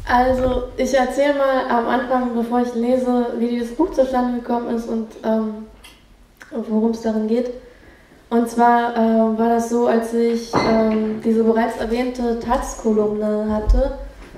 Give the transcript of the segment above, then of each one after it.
Also, ich erzähle mal am Anfang, bevor ich lese, wie dieses Buch zustande gekommen ist und worum es darin geht. Und zwar war das so, als ich diese bereits erwähnte Taz-Kolumne hatte,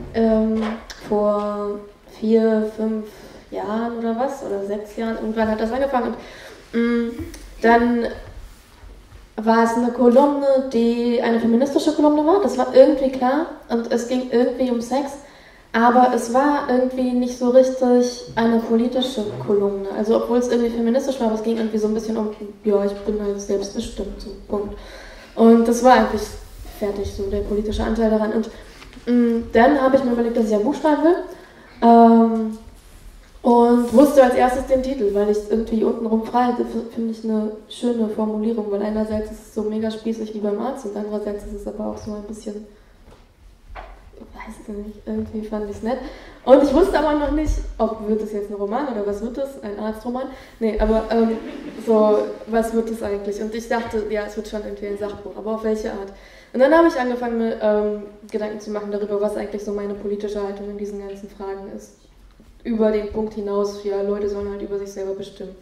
vor 4, 5 Jahren oder was, oder 6 Jahren, irgendwann hat das angefangen. Und dann war es eine Kolumne, die eine feministische Kolumne war, das war irgendwie klar, und es ging irgendwie um Sex, aber es war irgendwie nicht so richtig eine politische Kolumne, also obwohl es irgendwie feministisch war, aber es ging irgendwie so ein bisschen um, ja, ich bin halt selbstbestimmt, so, Punkt. Und das war eigentlich fertig, so der politische Anteil daran. Und dann habe ich mir überlegt, dass ich ein Buch schreiben will. Und wusste als erstes den Titel, weil ich es irgendwie untenrum frei hatte, finde ich eine schöne Formulierung, weil einerseits ist es so mega spießig wie beim Arzt und andererseits ist es aber auch so ein bisschen, weiß ich nicht, irgendwie fand ich es nett. Und ich wusste aber noch nicht, ob wird es jetzt ein Roman oder was wird es, ein Arztroman? Nee, aber so, was wird es eigentlich? Und ich dachte, ja, es wird schon irgendwie ein Sachbuch, aber auf welche Art? Und dann habe ich angefangen, mir Gedanken zu machen darüber, was eigentlich so meine politische Haltung in diesen ganzen Fragen ist. Über den Punkt hinaus, ja, Leute sollen halt über sich selber bestimmen.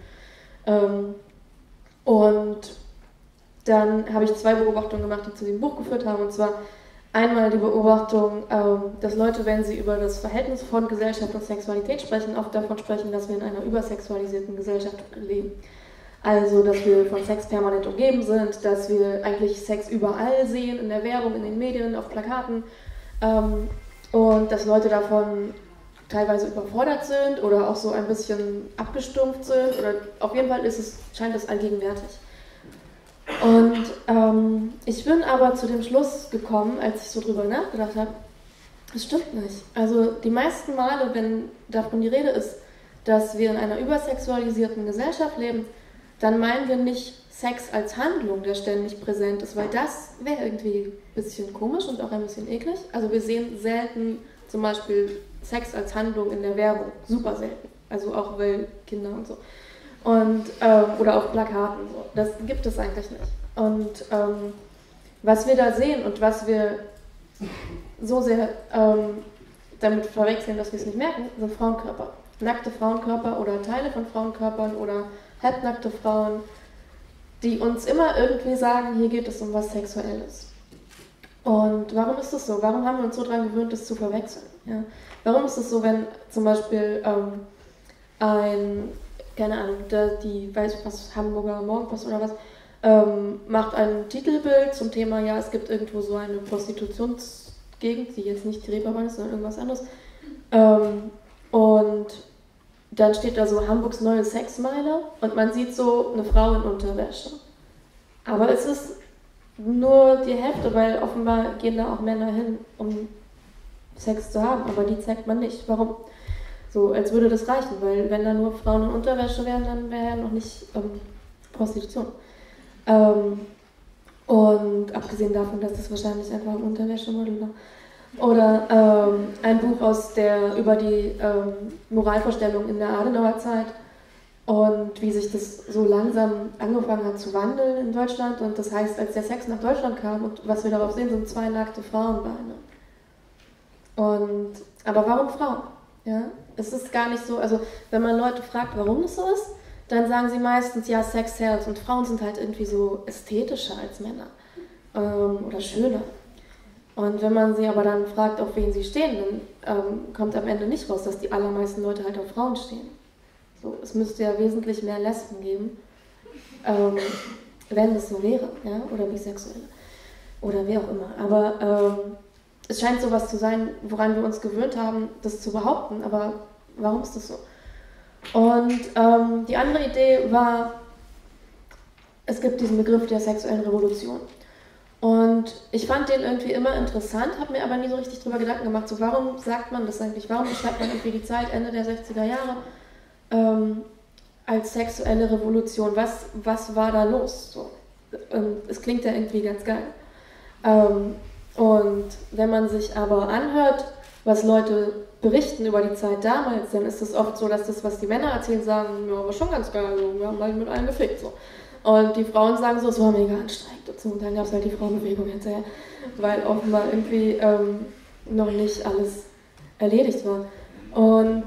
Und dann habe ich 2 Beobachtungen gemacht, die zu dem Buch geführt haben. Und zwar einmal die Beobachtung, dass Leute, wenn sie über das Verhältnis von Gesellschaft und Sexualität sprechen, oft davon sprechen, dass wir in einer übersexualisierten Gesellschaft leben. Also, dass wir von Sex permanent umgeben sind, dass wir eigentlich Sex überall sehen, in der Werbung, in den Medien, auf Plakaten. Und dass Leute davon teilweise überfordert sind oder auch so ein bisschen abgestumpft sind. Oder auf jeden Fall scheint es allgegenwärtig. Und ich bin aber zu dem Schluss gekommen, als ich so drüber nachgedacht habe, das stimmt nicht. Also die meisten Male, wenn davon die Rede ist, dass wir in einer übersexualisierten Gesellschaft leben, dann meinen wir nicht Sex als Handlung, der ständig präsent ist, weil das wäre irgendwie ein bisschen komisch und auch ein bisschen eklig. Also wir sehen selten zum Beispiel Sex als Handlung in der Werbung, super selten. Also auch weil Kinder und so. Und, oder auf Plakaten. So. Das gibt es eigentlich nicht. Und was wir da sehen und was wir so sehr damit verwechseln, dass wir es nicht merken, sind Frauenkörper. Nackte Frauenkörper oder Teile von Frauenkörpern oder halbnackte Frauen, die uns immer irgendwie sagen, hier geht es um was Sexuelles. Und warum ist das so? Warum haben wir uns so daran gewöhnt, das zu verwechseln? Ja? Warum ist es so, wenn zum Beispiel keine Ahnung, die weiß was, Hamburger Morgenpost oder was, macht ein Titelbild zum Thema, ja, es gibt irgendwo so eine Prostitutionsgegend, die jetzt nicht die Reeperbahn ist, sondern irgendwas anderes. Und dann steht da so Hamburgs neue Sexmeile und man sieht so eine Frau in Unterwäsche. Aber es ist nur die Hälfte, weil offenbar gehen da auch Männer hin, um Sex zu haben, aber die zeigt man nicht. Warum? So, als würde das reichen, weil wenn da nur Frauen in Unterwäsche wären, dann wäre ja noch nicht Prostitution. Und abgesehen davon, dass das wahrscheinlich einfach ein Unterwäschemodel war. Oder ein Buch über die Moralvorstellung in der Adenauerzeit und wie sich das so langsam angefangen hat zu wandeln in Deutschland. Und das heißt, als der Sex nach Deutschland kam und was wir darauf sehen, sind 2 nackte Frauenbeine. Aber warum Frauen? Ja? Es ist gar nicht so, also wenn man Leute fragt, warum das so ist, dann sagen sie meistens, ja, Sex sells und Frauen sind halt irgendwie so ästhetischer als Männer oder schöner. Und wenn man sie aber dann fragt, auf wen sie stehen, dann kommt am Ende nicht raus, dass die allermeisten Leute halt auf Frauen stehen. So, es müsste ja wesentlich mehr Lesben geben, wenn das so wäre, ja? Oder Bisexuelle oder wie auch immer. Aber es scheint sowas zu sein, woran wir uns gewöhnt haben, das zu behaupten, aber warum ist das so? Und die andere Idee war, es gibt diesen Begriff der sexuellen Revolution. Und ich fand den irgendwie immer interessant, habe mir aber nie so richtig drüber Gedanken gemacht, so warum sagt man das eigentlich, warum beschreibt man irgendwie die Zeit Ende der 60er Jahre als sexuelle Revolution, was war da los? So. Es klingt ja irgendwie ganz geil. Und wenn man sich aber anhört, was Leute berichten über die Zeit damals, dann ist es oft so, dass das, was die Männer erzählen, sagen, ja, war schon ganz geil, also, wir haben halt mit allen gefickt. So. Und die Frauen sagen so, es war mega anstrengend. Und dann gab es halt die Frauenbewegung hinterher, weil offenbar irgendwie noch nicht alles erledigt war. Und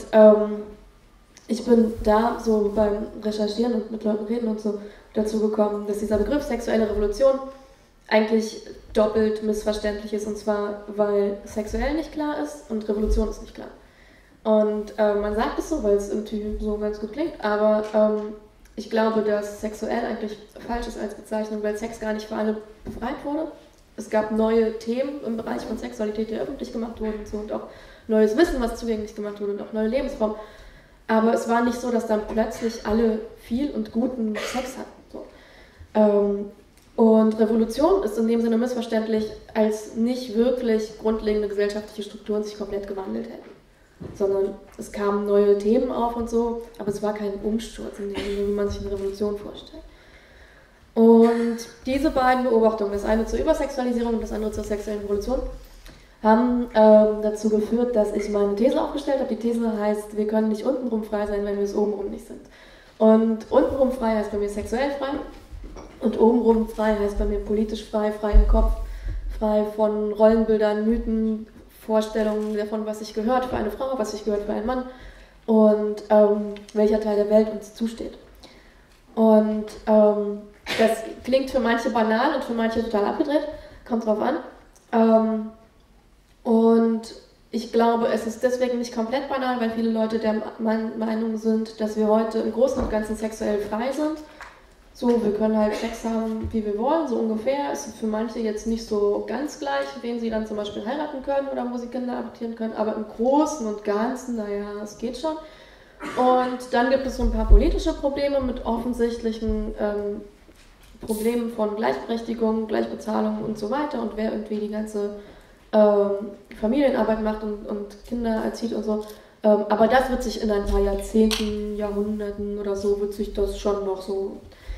ich bin da so beim Recherchieren und mit Leuten reden und so dazu gekommen, dass dieser Begriff sexuelle Revolution eigentlich doppelt missverständlich ist, und zwar, weil sexuell nicht klar ist und Revolution ist nicht klar. Und man sagt es so, weil es irgendwie so ganz gut klingt, aber ich glaube, dass sexuell eigentlich falsch ist als Bezeichnung, weil Sex gar nicht für alle befreit wurde. Es gab neue Themen im Bereich von Sexualität, die öffentlich gemacht wurden und so, und auch neues Wissen, was zugänglich gemacht wurde, und auch neue Lebensformen. Aber es war nicht so, dass dann plötzlich alle viel und guten Sex hatten. So. Und Revolution ist in dem Sinne missverständlich, als nicht wirklich grundlegende gesellschaftliche Strukturen sich komplett gewandelt hätten. Sondern es kamen neue Themen auf und so, aber es war kein Umsturz, in dem Sinne, wie man sich eine Revolution vorstellt. Und diese beiden Beobachtungen, das eine zur Übersexualisierung und das andere zur sexuellen Revolution, haben dazu geführt, dass ich meine These aufgestellt habe. Die These heißt, wir können nicht untenrum frei sein, wenn wir es obenrum nicht sind. Und untenrum frei heißt bei mir sexuell frei und obenrum frei heißt bei mir politisch frei, frei im Kopf, frei von Rollenbildern, Mythen, Vorstellungen davon, was sich gehört für eine Frau, was sich gehört für einen Mann und welcher Teil der Welt uns zusteht. Und das klingt für manche banal und für manche total abgedreht, kommt drauf an. Und ich glaube, es ist deswegen nicht komplett banal, weil viele Leute der Meinung sind, dass wir heute im Großen und Ganzen sexuell frei sind. So, wir können halt Sex haben, wie wir wollen, so ungefähr. Es ist für manche jetzt nicht so ganz gleich, wen sie dann zum Beispiel heiraten können oder wo sie Kinder adoptieren können, aber im Großen und Ganzen, naja, es geht schon. Und dann gibt es so ein paar politische Probleme mit offensichtlichen Problemen von Gleichberechtigung, Gleichbezahlung und so weiter, und wer irgendwie die ganze Familienarbeit macht und Kinder erzieht und so. Aber das wird sich in ein paar Jahrzehnten, Jahrhunderten oder so, wird sich das schon noch so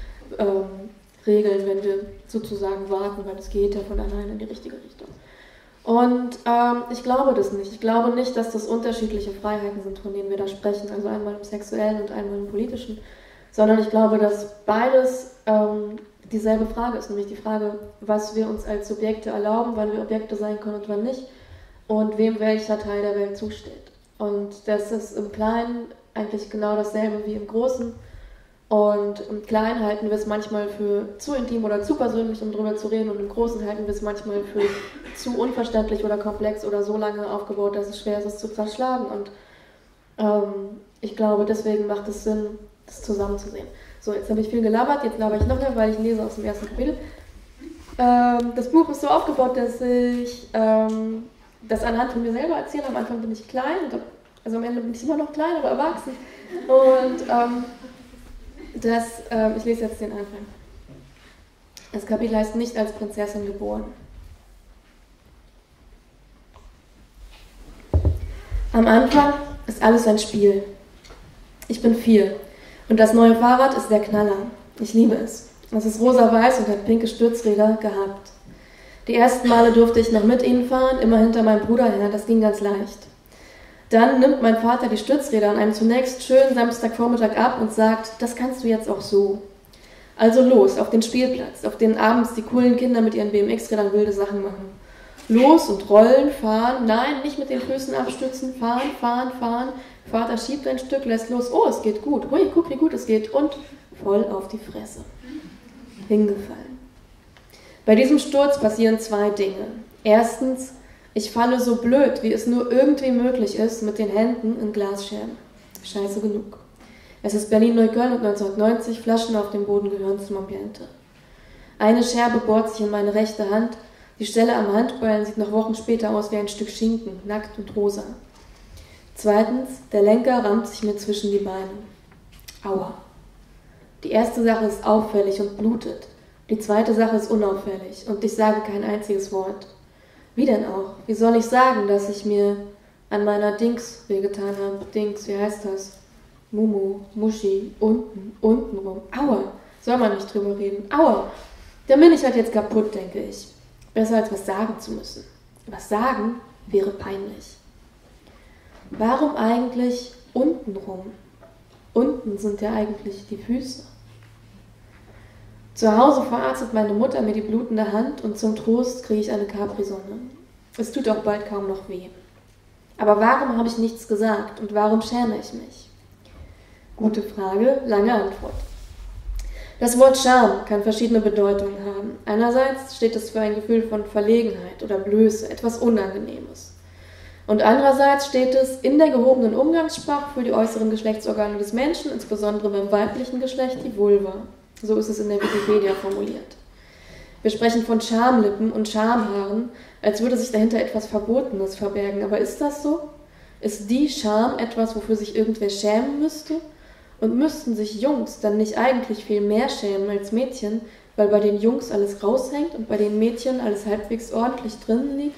regeln, wenn wir sozusagen warten, weil es geht ja von allein in die richtige Richtung. Und ich glaube das nicht. Ich glaube nicht, dass das unterschiedliche Freiheiten sind, von denen wir da sprechen, also einmal im sexuellen und einmal im politischen, sondern ich glaube, dass beides dieselbe Frage ist, nämlich die Frage, was wir uns als Subjekte erlauben, wann wir Objekte sein können und wann nicht, und wem welcher Teil der Welt zusteht. Und das ist im Kleinen eigentlich genau dasselbe wie im Großen. Und im Kleinen halten wir es manchmal für zu intim oder zu persönlich, um drüber zu reden, und im Großen halten wir es manchmal für zu unverständlich oder komplex oder so lange aufgebaut, dass es schwer ist, es zu zerschlagen. Und ich glaube, deswegen macht es Sinn, das zusammenzusehen. So, jetzt habe ich viel gelabert, jetzt laber ich noch mehr, weil ich lese aus dem ersten Kapitel. Das Buch ist so aufgebaut, dass ich das anhand von mir selber erzähle. Am Anfang bin ich klein, also am Ende bin ich immer noch klein, aber erwachsen. Und ich lese jetzt den Anfang. Das Kapitel heißt "Nicht als Prinzessin geboren". Am Anfang ist alles ein Spiel. Ich bin 4 und das neue Fahrrad ist der Knaller. Ich liebe es. Es ist rosa-weiß und hat pinke Stützräder gehabt. Die ersten Male durfte ich noch mit ihnen fahren, immer hinter meinem Bruder her, das ging ganz leicht. Dann nimmt mein Vater die Stützräder an einem zunächst schönen Samstagvormittag ab und sagt, das kannst du jetzt auch so. Also los, auf den Spielplatz, auf den abends die coolen Kinder mit ihren BMX-Rädern wilde Sachen machen. Los und rollen, fahren, nein, nicht mit den Füßen abstützen, fahren, fahren, fahren. Vater schiebt ein Stück, lässt los, oh, es geht gut, hui, guck, wie gut es geht, und voll auf die Fresse. Hingefallen. Bei diesem Sturz passieren 2 Dinge. Erstens, ich falle so blöd, wie es nur irgendwie möglich ist, mit den Händen in Glasscherben. Scheiße genug. Es ist Berlin-Neukölln und 1990, Flaschen auf dem Boden gehören zum Ambiente. Eine Scherbe bohrt sich in meine rechte Hand, die Stelle am Handballen sieht noch Wochen später aus wie ein Stück Schinken, nackt und rosa. Zweitens, der Lenker rammt sich mir zwischen die Beine. Aua. Die erste Sache ist auffällig und blutet. Die zweite Sache ist unauffällig und ich sage kein einziges Wort. Wie denn auch? Wie soll ich sagen, dass ich mir an meiner Dings wehgetan habe? Dings, wie heißt das? Mumu, Muschi, untenrum. Aua, soll man nicht drüber reden. Aua, dann bin ich halt jetzt kaputt, denke ich. Besser als was sagen zu müssen. Was sagen wäre peinlich. Warum eigentlich untenrum? Unten sind ja eigentlich die Füße. Zu Hause verarztet meine Mutter mir die blutende Hand und zum Trost kriege ich eine Capri-Sonne. Es tut auch bald kaum noch weh. Aber warum habe ich nichts gesagt und warum schäme ich mich? Gute Frage, lange Antwort. Das Wort Scham kann verschiedene Bedeutungen haben. Einerseits steht es für ein Gefühl von Verlegenheit oder Blöße, etwas Unangenehmes. Und andererseits steht es in der gehobenen Umgangssprache für die äußeren Geschlechtsorgane des Menschen, insbesondere beim weiblichen Geschlecht, die Vulva. So ist es in der Wikipedia formuliert. Wir sprechen von Schamlippen und Schamhaaren, als würde sich dahinter etwas Verbotenes verbergen. Aber ist das so? Ist die Scham etwas, wofür sich irgendwer schämen müsste? Und müssten sich Jungs dann nicht eigentlich viel mehr schämen als Mädchen, weil bei den Jungs alles raushängt und bei den Mädchen alles halbwegs ordentlich drinnen liegt?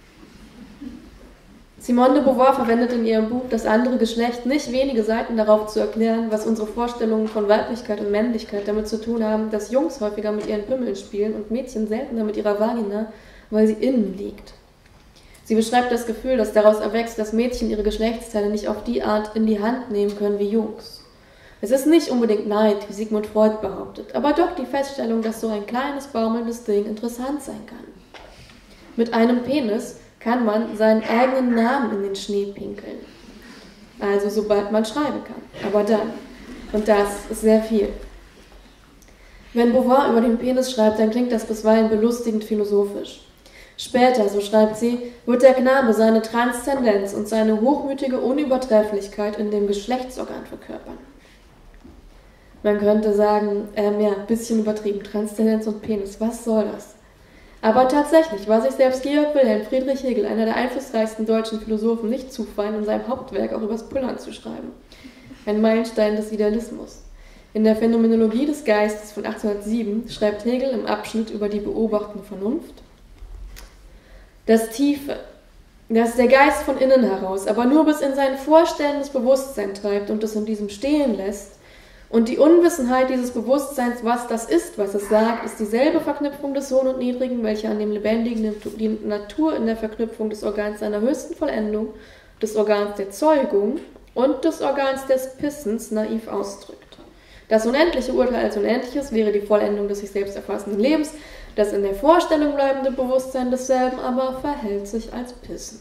Simone de Beauvoir verwendet in ihrem Buch Das andere Geschlecht nicht wenige Seiten darauf zu erklären, was unsere Vorstellungen von Weiblichkeit und Männlichkeit damit zu tun haben, dass Jungs häufiger mit ihren Pimmeln spielen und Mädchen seltener mit ihrer Vagina, weil sie innen liegt. Sie beschreibt das Gefühl, das daraus erwächst, dass Mädchen ihre Geschlechtsteile nicht auf die Art in die Hand nehmen können wie Jungs. Es ist nicht unbedingt Neid, wie Sigmund Freud behauptet, aber doch die Feststellung, dass so ein kleines, baumelndes Ding interessant sein kann. Mit einem Penis kann man seinen eigenen Namen in den Schnee pinkeln. Also sobald man schreiben kann. Aber dann. Und das ist sehr viel. Wenn Beauvoir über den Penis schreibt, dann klingt das bisweilen belustigend philosophisch. Später, so schreibt sie, wird der Knabe seine Transzendenz und seine hochmütige Unübertrefflichkeit in dem Geschlechtsorgan verkörpern. Man könnte sagen, ja, ein bisschen übertrieben, Transzendenz und Penis, was soll das? Aber tatsächlich war sich selbst Georg Wilhelm Friedrich Hegel, einer der einflussreichsten deutschen Philosophen, nicht zu fein, in seinem Hauptwerk auch übers Pullern zu schreiben. Ein Meilenstein des Idealismus. In der Phänomenologie des Geistes von 1807 schreibt Hegel im Abschnitt über die beobachtende Vernunft: Das Tiefe, das der Geist von innen heraus, aber nur bis in sein vorstellendes Bewusstsein treibt und es in diesem stehen lässt, und die Unwissenheit dieses Bewusstseins, was das ist, was es sagt, ist dieselbe Verknüpfung des Hohen und Niedrigen, welche an dem Lebendigen die Natur in der Verknüpfung des Organs seiner höchsten Vollendung, des Organs der Zeugung und des Organs des Pissens naiv ausdrückt. Das unendliche Urteil als Unendliches wäre die Vollendung des sich selbst erfassenden Lebens, das in der Vorstellung bleibende Bewusstsein desselben aber verhält sich als Pissen.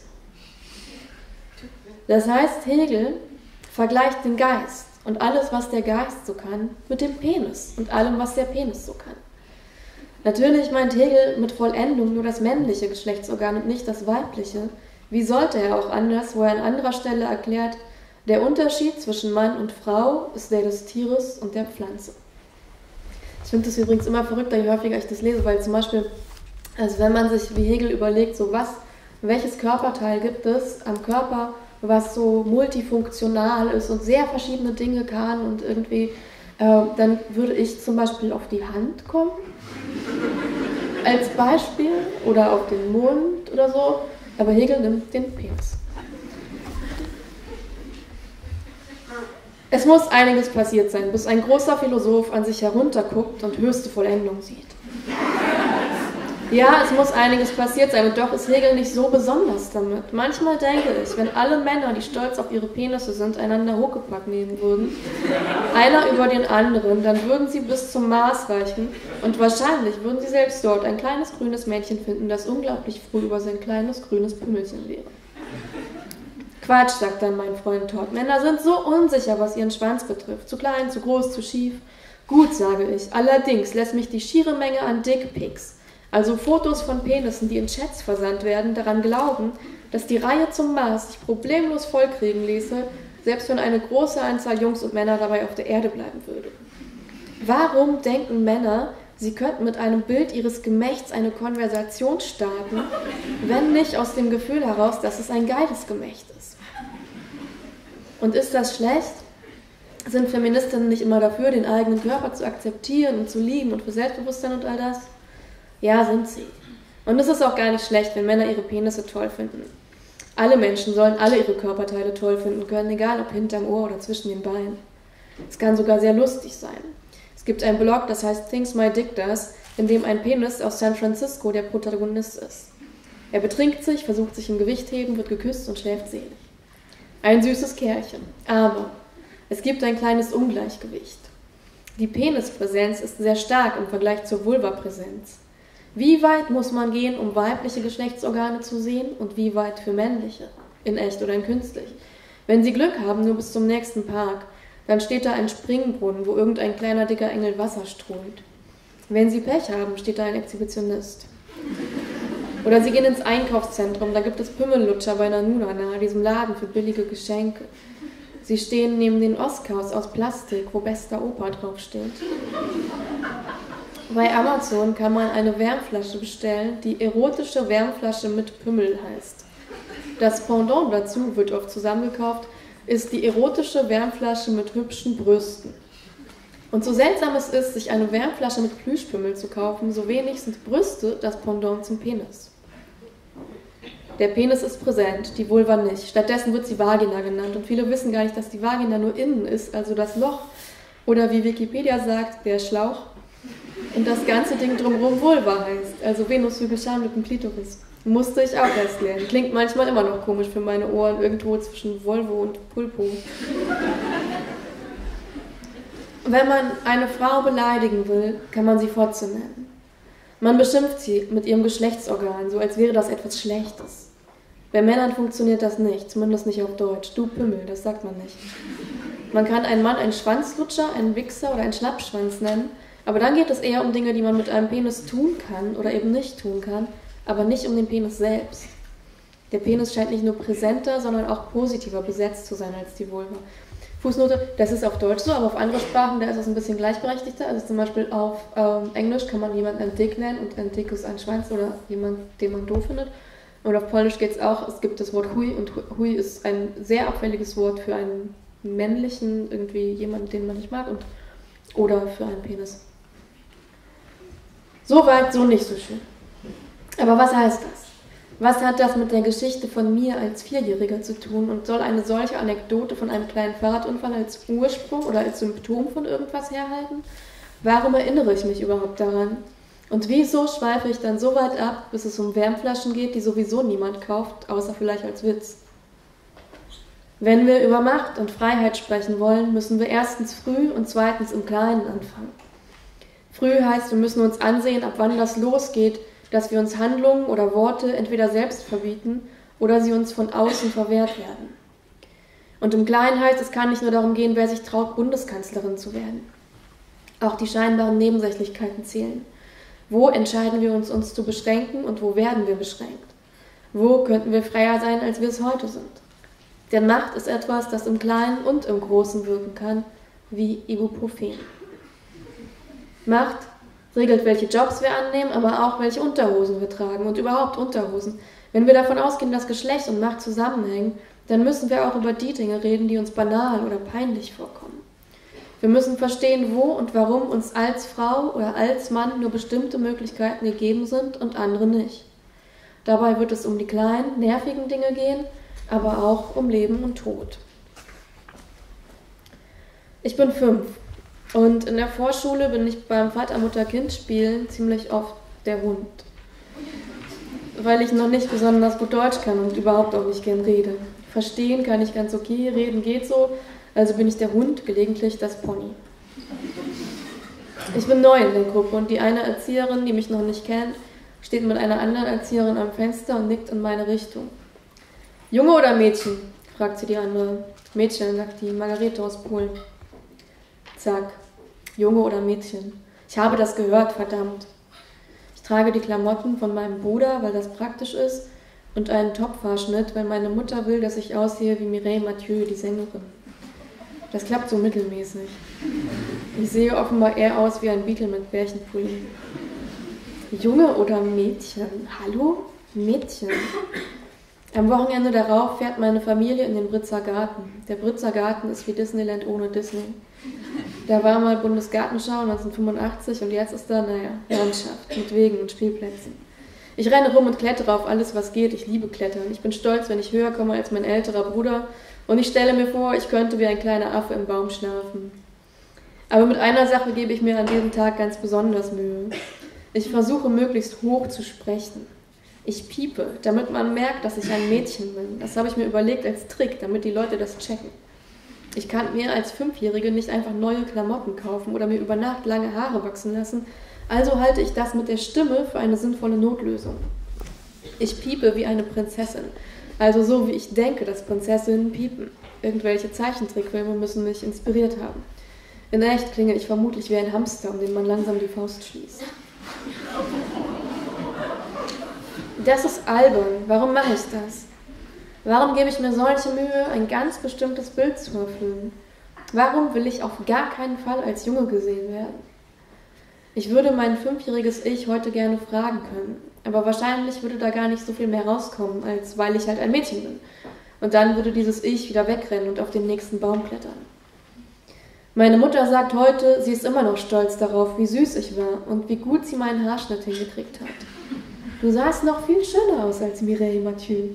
Das heißt, Hegel vergleicht den Geist und alles, was der Geist so kann, mit dem Penis und allem, was der Penis so kann. Natürlich meint Hegel mit Vollendung nur das männliche Geschlechtsorgan und nicht das weibliche. Wie sollte er auch anders, wo er an anderer Stelle erklärt, der Unterschied zwischen Mann und Frau ist der des Tieres und der Pflanze. Ich finde das übrigens immer verrückter, je häufiger ich das lese, weil zum Beispiel, also wenn man sich wie Hegel überlegt, so welches Körperteil gibt es am Körper, was so multifunktional ist und sehr verschiedene Dinge kann und irgendwie, dann würde ich zum Beispiel auf die Hand kommen, als Beispiel, oder auf den Mund oder so, aber Hegel nimmt den Penis. Es muss einiges passiert sein, bis ein großer Philosoph an sich herunterguckt und höchste Vollendung sieht. Ja, es muss einiges passiert sein und doch ist Hegel nicht so besonders damit. Manchmal denke ich, wenn alle Männer, die stolz auf ihre Penisse sind, einander Huckepack nehmen würden, einer über den anderen, dann würden sie bis zum Mars reichen und wahrscheinlich würden sie selbst dort ein kleines grünes Mädchen finden, das unglaublich früh über sein kleines grünes Pümmelchen wäre. Quatsch, sagt dann mein Freund Todd. Männer sind so unsicher, was ihren Schwanz betrifft. Zu klein, zu groß, zu schief. Gut, sage ich. Allerdings lässt mich die schiere Menge an Dickpics, also Fotos von Penissen, die in Chats versandt werden, daran glauben, dass die Reihe zum Mars sich problemlos vollkriegen ließe, selbst wenn eine große Anzahl Jungs und Männer dabei auf der Erde bleiben würde. Warum denken Männer, sie könnten mit einem Bild ihres Gemächts eine Konversation starten, wenn nicht aus dem Gefühl heraus, dass es ein geiles Gemächt ist? Und ist das schlecht? Sind Feministinnen nicht immer dafür, den eigenen Körper zu akzeptieren und zu lieben und für Selbstbewusstsein und all das? Ja, sind sie. Und es ist auch gar nicht schlecht, wenn Männer ihre Penisse toll finden. Alle Menschen sollen alle ihre Körperteile toll finden können, egal ob hinterm Ohr oder zwischen den Beinen. Es kann sogar sehr lustig sein. Es gibt einen Blog, das heißt Things My Dick Does, in dem ein Penis aus San Francisco der Protagonist ist. Er betrinkt sich, versucht sich im Gewichtheben, wird geküsst und schläft selig. Ein süßes Kerlchen. Aber es gibt ein kleines Ungleichgewicht. Die Penispräsenz ist sehr stark im Vergleich zur Vulvapräsenz. Wie weit muss man gehen, um weibliche Geschlechtsorgane zu sehen und wie weit für männliche? in echt oder in künstlich. Wenn Sie Glück haben, nur bis zum nächsten Park, dann steht da ein Springbrunnen, wo irgendein kleiner, dicker Engel Wasser strömt. Wenn Sie Pech haben, steht da ein Exhibitionist. Oder Sie gehen ins Einkaufszentrum, da gibt es Pümmellutscher bei Nanunana, diesem Laden für billige Geschenke. Sie stehen neben den Oscars aus Plastik, wo bester Opa draufsteht. Bei Amazon kann man eine Wärmflasche bestellen, die erotische Wärmflasche mit Pümmel heißt. Das Pendant dazu wird oft zusammengekauft, ist die erotische Wärmflasche mit hübschen Brüsten. Und so seltsam es ist, sich eine Wärmflasche mit Plüschpümmel zu kaufen, so wenig sind Brüste das Pendant zum Penis. Der Penis ist präsent, die Vulva nicht. Stattdessen wird sie Vagina genannt und viele wissen gar nicht, dass die Vagina nur innen ist, also das Loch oder wie Wikipedia sagt, der Schlauch. Und das ganze Ding drumherum Vulva heißt, also Venushügel schamlippen Klitoris. Musste ich auch erst lernen. Klingt manchmal immer noch komisch für meine Ohren, irgendwo zwischen Volvo und Pulpo. Wenn man eine Frau beleidigen will, kann man sie Fotze nennen. Man beschimpft sie mit ihrem Geschlechtsorgan, so als wäre das etwas Schlechtes. Bei Männern funktioniert das nicht, zumindest nicht auf Deutsch. Du Pimmel, das sagt man nicht. Man kann einen Mann einen Schwanzlutscher, einen Wichser oder einen Schlappschwanz nennen, aber dann geht es eher um Dinge, die man mit einem Penis tun kann oder eben nicht tun kann, aber nicht um den Penis selbst. Der Penis scheint nicht nur präsenter, sondern auch positiver besetzt zu sein als die Vulva. Fußnote, das ist auf Deutsch so, aber auf andere Sprachen, da ist es ein bisschen gleichberechtigter. Also zum Beispiel auf Englisch kann man jemanden ein Dick nennen und ein Dick ist ein Schwanz oder jemand, den man doof findet. Und auf Polnisch geht es auch, es gibt das Wort Hui und Hui ist ein sehr abfälliges Wort für einen männlichen, irgendwie jemanden, den man nicht mag und oder für einen Penis. So weit, so nicht so schön. Aber was heißt das? Was hat das mit der Geschichte von mir als Vierjähriger zu tun und soll eine solche Anekdote von einem kleinen Fahrradunfall als Ursprung oder als Symptom von irgendwas herhalten? Warum erinnere ich mich überhaupt daran? Und wieso schweife ich dann so weit ab, bis es um Wärmflaschen geht, die sowieso niemand kauft, außer vielleicht als Witz? Wenn wir über Macht und Freiheit sprechen wollen, müssen wir erstens früh und zweitens im Kleinen anfangen. Früh heißt, wir müssen uns ansehen, ab wann das losgeht, dass wir uns Handlungen oder Worte entweder selbst verbieten oder sie uns von außen verwehrt werden. Und im Kleinen heißt, es kann nicht nur darum gehen, wer sich traut, Bundeskanzlerin zu werden. Auch die scheinbaren Nebensächlichkeiten zählen. Wo entscheiden wir uns zu beschränken und wo werden wir beschränkt? Wo könnten wir freier sein, als wir es heute sind? Denn Macht ist etwas, das im Kleinen und im Großen wirken kann, wie Ibuprofen. Macht regelt, welche Jobs wir annehmen, aber auch, welche Unterhosen wir tragen und überhaupt Unterhosen. Wenn wir davon ausgehen, dass Geschlecht und Macht zusammenhängen, dann müssen wir auch über die Dinge reden, die uns banal oder peinlich vorkommen. Wir müssen verstehen, wo und warum uns als Frau oder als Mann nur bestimmte Möglichkeiten gegeben sind und andere nicht. Dabei wird es um die kleinen, nervigen Dinge gehen, aber auch um Leben und Tod. Ich bin 5. Und in der Vorschule bin ich beim Vater-Mutter-Kind-Spielen ziemlich oft der Hund. Weil ich noch nicht besonders gut Deutsch kann und überhaupt auch nicht gern rede. Verstehen kann ich ganz okay, reden geht so, also bin ich der Hund, gelegentlich das Pony. Ich bin neu in der Gruppe und die eine Erzieherin, die mich noch nicht kennt, steht mit einer anderen Erzieherin am Fenster und nickt in meine Richtung. Junge oder Mädchen? Fragt sie die andere. Mädchen, sagt die Margarete aus Polen. Zack, Junge oder Mädchen. Ich habe das gehört, verdammt. Ich trage die Klamotten von meinem Bruder, weil das praktisch ist, und einen Topfhaarschnitt, weil meine Mutter will, dass ich aussehe wie Mireille Mathieu, die Sängerin. Das klappt so mittelmäßig. Ich sehe offenbar eher aus wie ein Beatle mit Bärchenpulli. Junge oder Mädchen? Hallo? Mädchen. Am Wochenende darauf fährt meine Familie in den Britzer Garten. Der Britzer Garten ist wie Disneyland ohne Disney. Da war mal Bundesgartenschau 1985 und jetzt ist da, Landschaft mit Wegen und Spielplätzen. Ich renne rum und klettere auf alles, was geht. Ich liebe Klettern. Ich bin stolz, wenn ich höher komme als mein älterer Bruder. Und ich stelle mir vor, ich könnte wie ein kleiner Affe im Baum schlafen. Aber mit einer Sache gebe ich mir an diesem Tag ganz besonders Mühe. Ich versuche, möglichst hoch zu sprechen. Ich piepe, damit man merkt, dass ich ein Mädchen bin. Das habe ich mir überlegt als Trick, damit die Leute das checken. Ich kann mir als 5-Jährige nicht einfach neue Klamotten kaufen oder mir über Nacht lange Haare wachsen lassen. Also halte ich das mit der Stimme für eine sinnvolle Notlösung. Ich piepe wie eine Prinzessin. Also so wie ich denke, dass Prinzessinnen piepen. Irgendwelche Zeichentrickfilme müssen mich inspiriert haben. In echt klinge ich vermutlich wie ein Hamster, um den man langsam die Faust schließt. Das ist albern. Warum mache ich das? Warum gebe ich mir solche Mühe, ein ganz bestimmtes Bild zu erfüllen? Warum will ich auf gar keinen Fall als Junge gesehen werden? Ich würde mein 5-jähriges Ich heute gerne fragen können, aber wahrscheinlich würde da gar nicht so viel mehr rauskommen, als weil ich halt ein Mädchen bin. Und dann würde dieses Ich wieder wegrennen und auf den nächsten Baum klettern. Meine Mutter sagt heute, sie ist immer noch stolz darauf, wie süß ich war und wie gut sie meinen Haarschnitt hingekriegt hat. Du sahst noch viel schöner aus als Mireille Mathieu.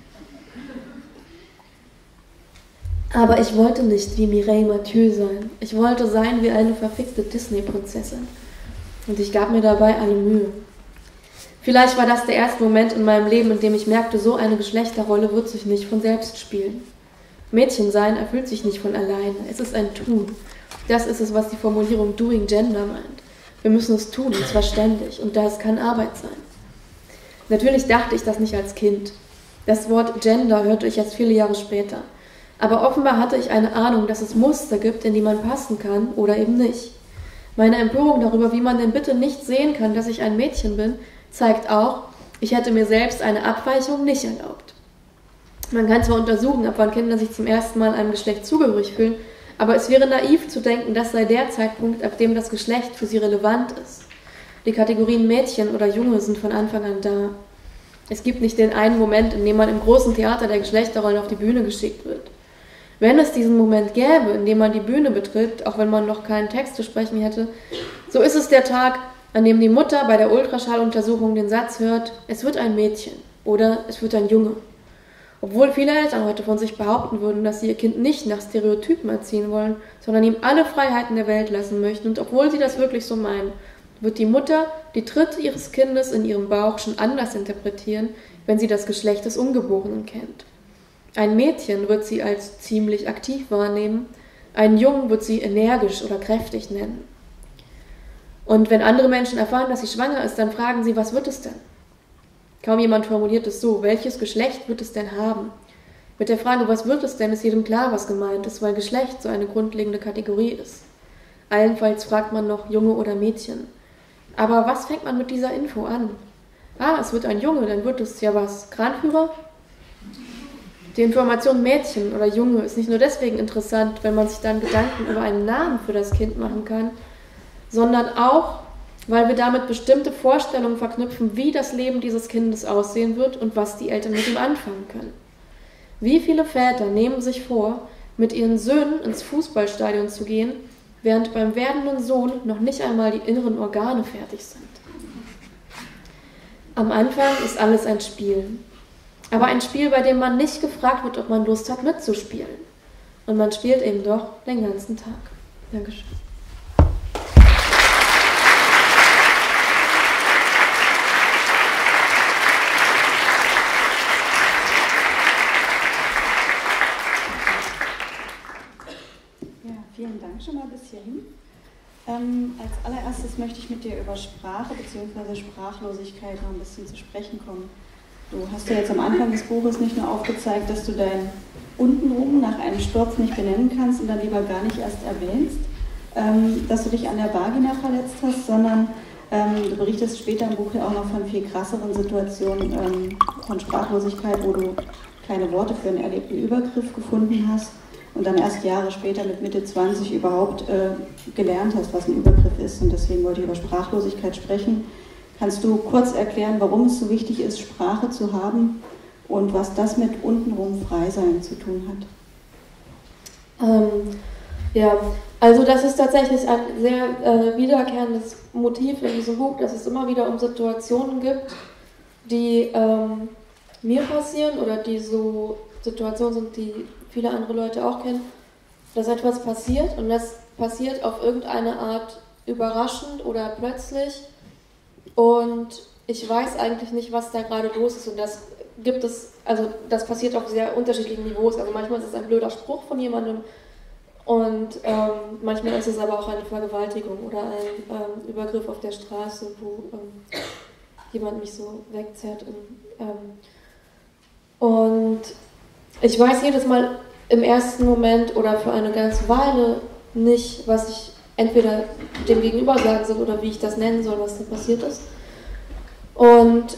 Aber ich wollte nicht wie Mireille Mathieu sein. Ich wollte sein wie eine verfickte Disney-Prinzessin. Und ich gab mir dabei alle Mühe. Vielleicht war das der erste Moment in meinem Leben, in dem ich merkte, so eine Geschlechterrolle wird sich nicht von selbst spielen. Mädchen sein erfüllt sich nicht von alleine. Es ist ein Tun. Das ist es, was die Formulierung Doing Gender meint. Wir müssen es tun, und zwar ständig. Und das kann Arbeit sein. Natürlich dachte ich das nicht als Kind. Das Wort Gender hörte ich erst viele Jahre später. Aber offenbar hatte ich eine Ahnung, dass es Muster gibt, in die man passen kann oder eben nicht. Meine Empörung darüber, wie man denn bitte nicht sehen kann, dass ich ein Mädchen bin, zeigt auch, ich hätte mir selbst eine Abweichung nicht erlaubt. Man kann zwar untersuchen, ab wann Kinder sich zum ersten Mal einem Geschlecht zugehörig fühlen, aber es wäre naiv zu denken, das sei der Zeitpunkt, ab dem das Geschlecht für sie relevant ist. Die Kategorien Mädchen oder Junge sind von Anfang an da. Es gibt nicht den einen Moment, in dem man im großen Theater der Geschlechterrollen auf die Bühne geschickt wird. Wenn es diesen Moment gäbe, in dem man die Bühne betritt, auch wenn man noch keinen Text zu sprechen hätte, so ist es der Tag, an dem die Mutter bei der Ultraschalluntersuchung den Satz hört, es wird ein Mädchen oder es wird ein Junge. Obwohl viele Eltern heute von sich behaupten würden, dass sie ihr Kind nicht nach Stereotypen erziehen wollen, sondern ihm alle Freiheiten der Welt lassen möchten, und obwohl sie das wirklich so meinen, wird die Mutter die Tritte ihres Kindes in ihrem Bauch schon anders interpretieren, wenn sie das Geschlecht des Ungeborenen kennt. Ein Mädchen wird sie als ziemlich aktiv wahrnehmen, einen Jungen wird sie energisch oder kräftig nennen. Und wenn andere Menschen erfahren, dass sie schwanger ist, dann fragen sie, was wird es denn? Kaum jemand formuliert es so, welches Geschlecht wird es denn haben? Mit der Frage, was wird es denn, ist jedem klar, was gemeint ist, weil Geschlecht so eine grundlegende Kategorie ist. Allenfalls fragt man noch Junge oder Mädchen. Aber was fängt man mit dieser Info an? Ah, es wird ein Junge, dann wird es ja was? Kranführer? Die Information Mädchen oder Junge ist nicht nur deswegen interessant, wenn man sich dann Gedanken über einen Namen für das Kind machen kann, sondern auch, weil wir damit bestimmte Vorstellungen verknüpfen, wie das Leben dieses Kindes aussehen wird und was die Eltern mit ihm anfangen können. Wie viele Väter nehmen sich vor, mit ihren Söhnen ins Fußballstadion zu gehen, während beim werdenden Sohn noch nicht einmal die inneren Organe fertig sind? Am Anfang ist alles ein Spiel. Aber ein Spiel, bei dem man nicht gefragt wird, ob man Lust hat, mitzuspielen. Und man spielt eben doch den ganzen Tag. Dankeschön. Ja, vielen Dank schon mal bis hierhin. Als allererstes möchte ich mit dir über Sprache bzw. Sprachlosigkeit noch ein bisschen zu sprechen kommen. Du hast ja jetzt am Anfang des Buches nicht nur aufgezeigt, dass du dein Untenrum nach einem Sturz nicht benennen kannst und dann lieber gar nicht erst erwähnst, dass du dich an der Vagina verletzt hast, sondern du berichtest später im Buch ja auch noch von viel krasseren Situationen von Sprachlosigkeit, wo du keine Worte für einen erlebten Übergriff gefunden hast und dann erst Jahre später mit Mitte 20 überhaupt gelernt hast, was ein Übergriff ist, und deswegen wollte ich über Sprachlosigkeit sprechen. Kannst du kurz erklären, warum es so wichtig ist, Sprache zu haben und was das mit untenrum Freisein zu tun hat? Ja, also das ist tatsächlich ein sehr wiederkehrendes Motiv in diesem Buch, dass es immer wieder um Situationen gibt, die mir passieren oder die so Situationen sind, die viele andere Leute auch kennen, dass etwas passiert und das passiert auf irgendeine Art überraschend oder plötzlich. Und ich weiß eigentlich nicht, was da gerade los ist. Und das gibt es, also das passiert auf sehr unterschiedlichen Niveaus. Also manchmal ist es ein blöder Spruch von jemandem und manchmal ist es aber auch eine Vergewaltigung oder ein Übergriff auf der Straße, wo jemand mich so wegzerrt. Und ich weiß jedes Mal im ersten Moment oder für eine ganze Weile nicht, was ich entweder dem Gegenüber sagen soll oder wie ich das nennen soll, was da passiert ist. Und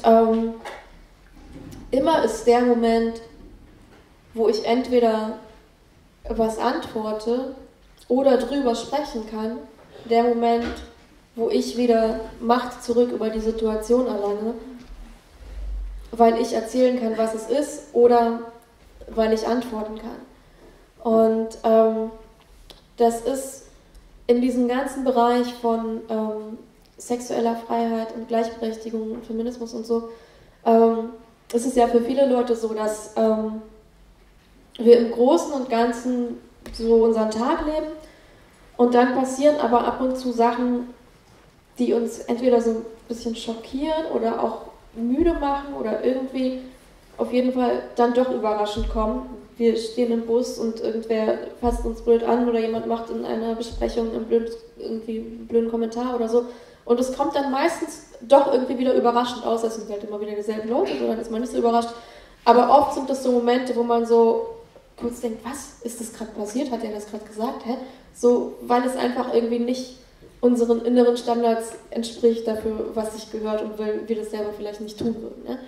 immer ist der Moment, wo ich entweder was antworte oder drüber sprechen kann, der Moment, wo ich wieder Macht zurück über die Situation erlange, weil ich erzählen kann, was es ist, oder weil ich antworten kann. Und das ist in diesem ganzen Bereich von sexueller Freiheit und Gleichberechtigung und Feminismus und so, es ist ja für viele Leute so, dass wir im Großen und Ganzen so unseren Tag leben und dann passieren aber ab und zu Sachen, die uns entweder so ein bisschen schockieren oder auch müde machen oder irgendwie auf jeden Fall dann doch überraschend kommen. Wir stehen im Bus und irgendwer fasst uns blöd an oder jemand macht in einer Besprechung irgendwie einen blöden Kommentar oder so. Und es kommt dann meistens doch irgendwie wieder überraschend aus. Es sind halt immer wieder dieselben Leute, so dann ist man nicht so überrascht. Aber oft sind das so Momente, wo man so kurz denkt, was ist das gerade passiert? Hat er das gerade gesagt? Hä? So, weil es einfach irgendwie nicht unseren inneren Standards entspricht dafür, was sich gehört und weil wir das selber vielleicht nicht tun würden. Ne?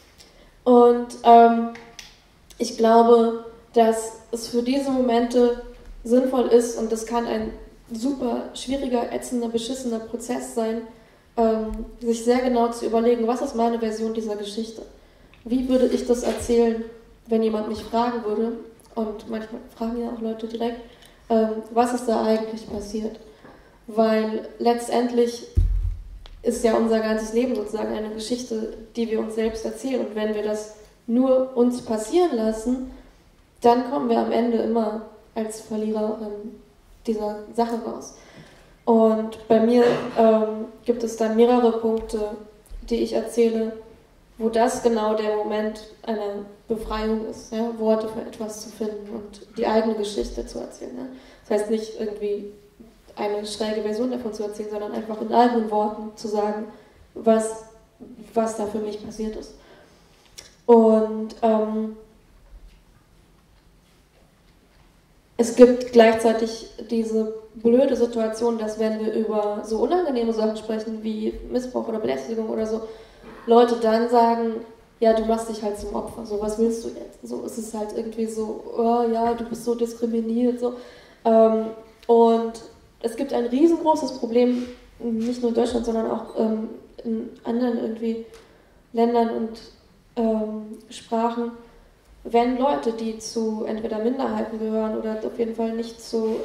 Und ich glaube, dass es für diese Momente sinnvoll ist, und das kann ein super schwieriger, ätzender, beschissener Prozess sein, sich sehr genau zu überlegen, was ist meine Version dieser Geschichte? Wie würde ich das erzählen, wenn jemand mich fragen würde? Und manchmal fragen ja auch Leute direkt, was ist da eigentlich passiert? Weil letztendlich ist ja unser ganzes Leben sozusagen eine Geschichte, die wir uns selbst erzählen. Und wenn wir das nur uns passieren lassen, dann kommen wir am Ende immer als Verlierer dieser Sache raus. Und bei mir gibt es dann mehrere Punkte, die ich erzähle, wo das genau der Moment einer Befreiung ist, ja? Worte für etwas zu finden und die eigene Geschichte zu erzählen. Ja? Das heißt nicht irgendwie eine schräge Version davon zu erzählen, sondern einfach in eigenen Worten zu sagen, was da für mich passiert ist. Und es gibt gleichzeitig diese blöde Situation, dass wenn wir über so unangenehme Sachen sprechen wie Missbrauch oder Belästigung oder so, Leute dann sagen, ja, du machst dich halt zum Opfer, so, was willst du jetzt? So, es ist halt irgendwie so, oh ja, du bist so diskriminiert, so. Und es gibt ein riesengroßes Problem, nicht nur in Deutschland, sondern auch in anderen irgendwie Ländern und Sprachen, wenn Leute, die zu entweder Minderheiten gehören oder auf jeden Fall nicht zu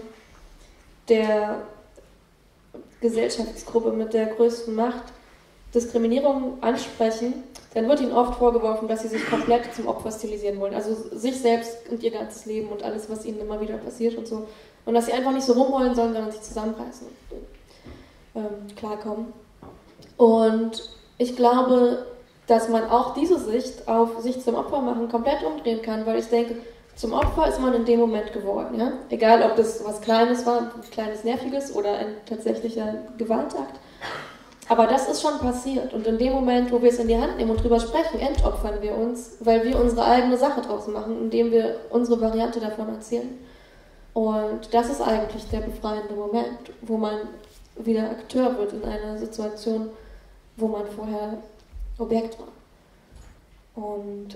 der Gesellschaftsgruppe mit der größten Macht Diskriminierung ansprechen, dann wird ihnen oft vorgeworfen, dass sie sich komplett zum Opfer stilisieren wollen. Also sich selbst und ihr ganzes Leben und alles, was ihnen immer wieder passiert und so. Und dass sie einfach nicht so rumheulen sollen, sondern sich zusammenreißen und klarkommen. Und ich glaube, dass man auch diese Sicht auf sich zum Opfer machen komplett umdrehen kann, weil ich denke, zum Opfer ist man in dem Moment geworden. Ja? Egal, ob das was Kleines war, ein kleines Nerviges oder ein tatsächlicher Gewaltakt. Aber das ist schon passiert. Und in dem Moment, wo wir es in die Hand nehmen und drüber sprechen, entopfern wir uns, weil wir unsere eigene Sache draus machen, indem wir unsere Variante davon erzählen. Und das ist eigentlich der befreiende Moment, wo man wieder Akteur wird in einer Situation, wo man vorher Objekt war. Und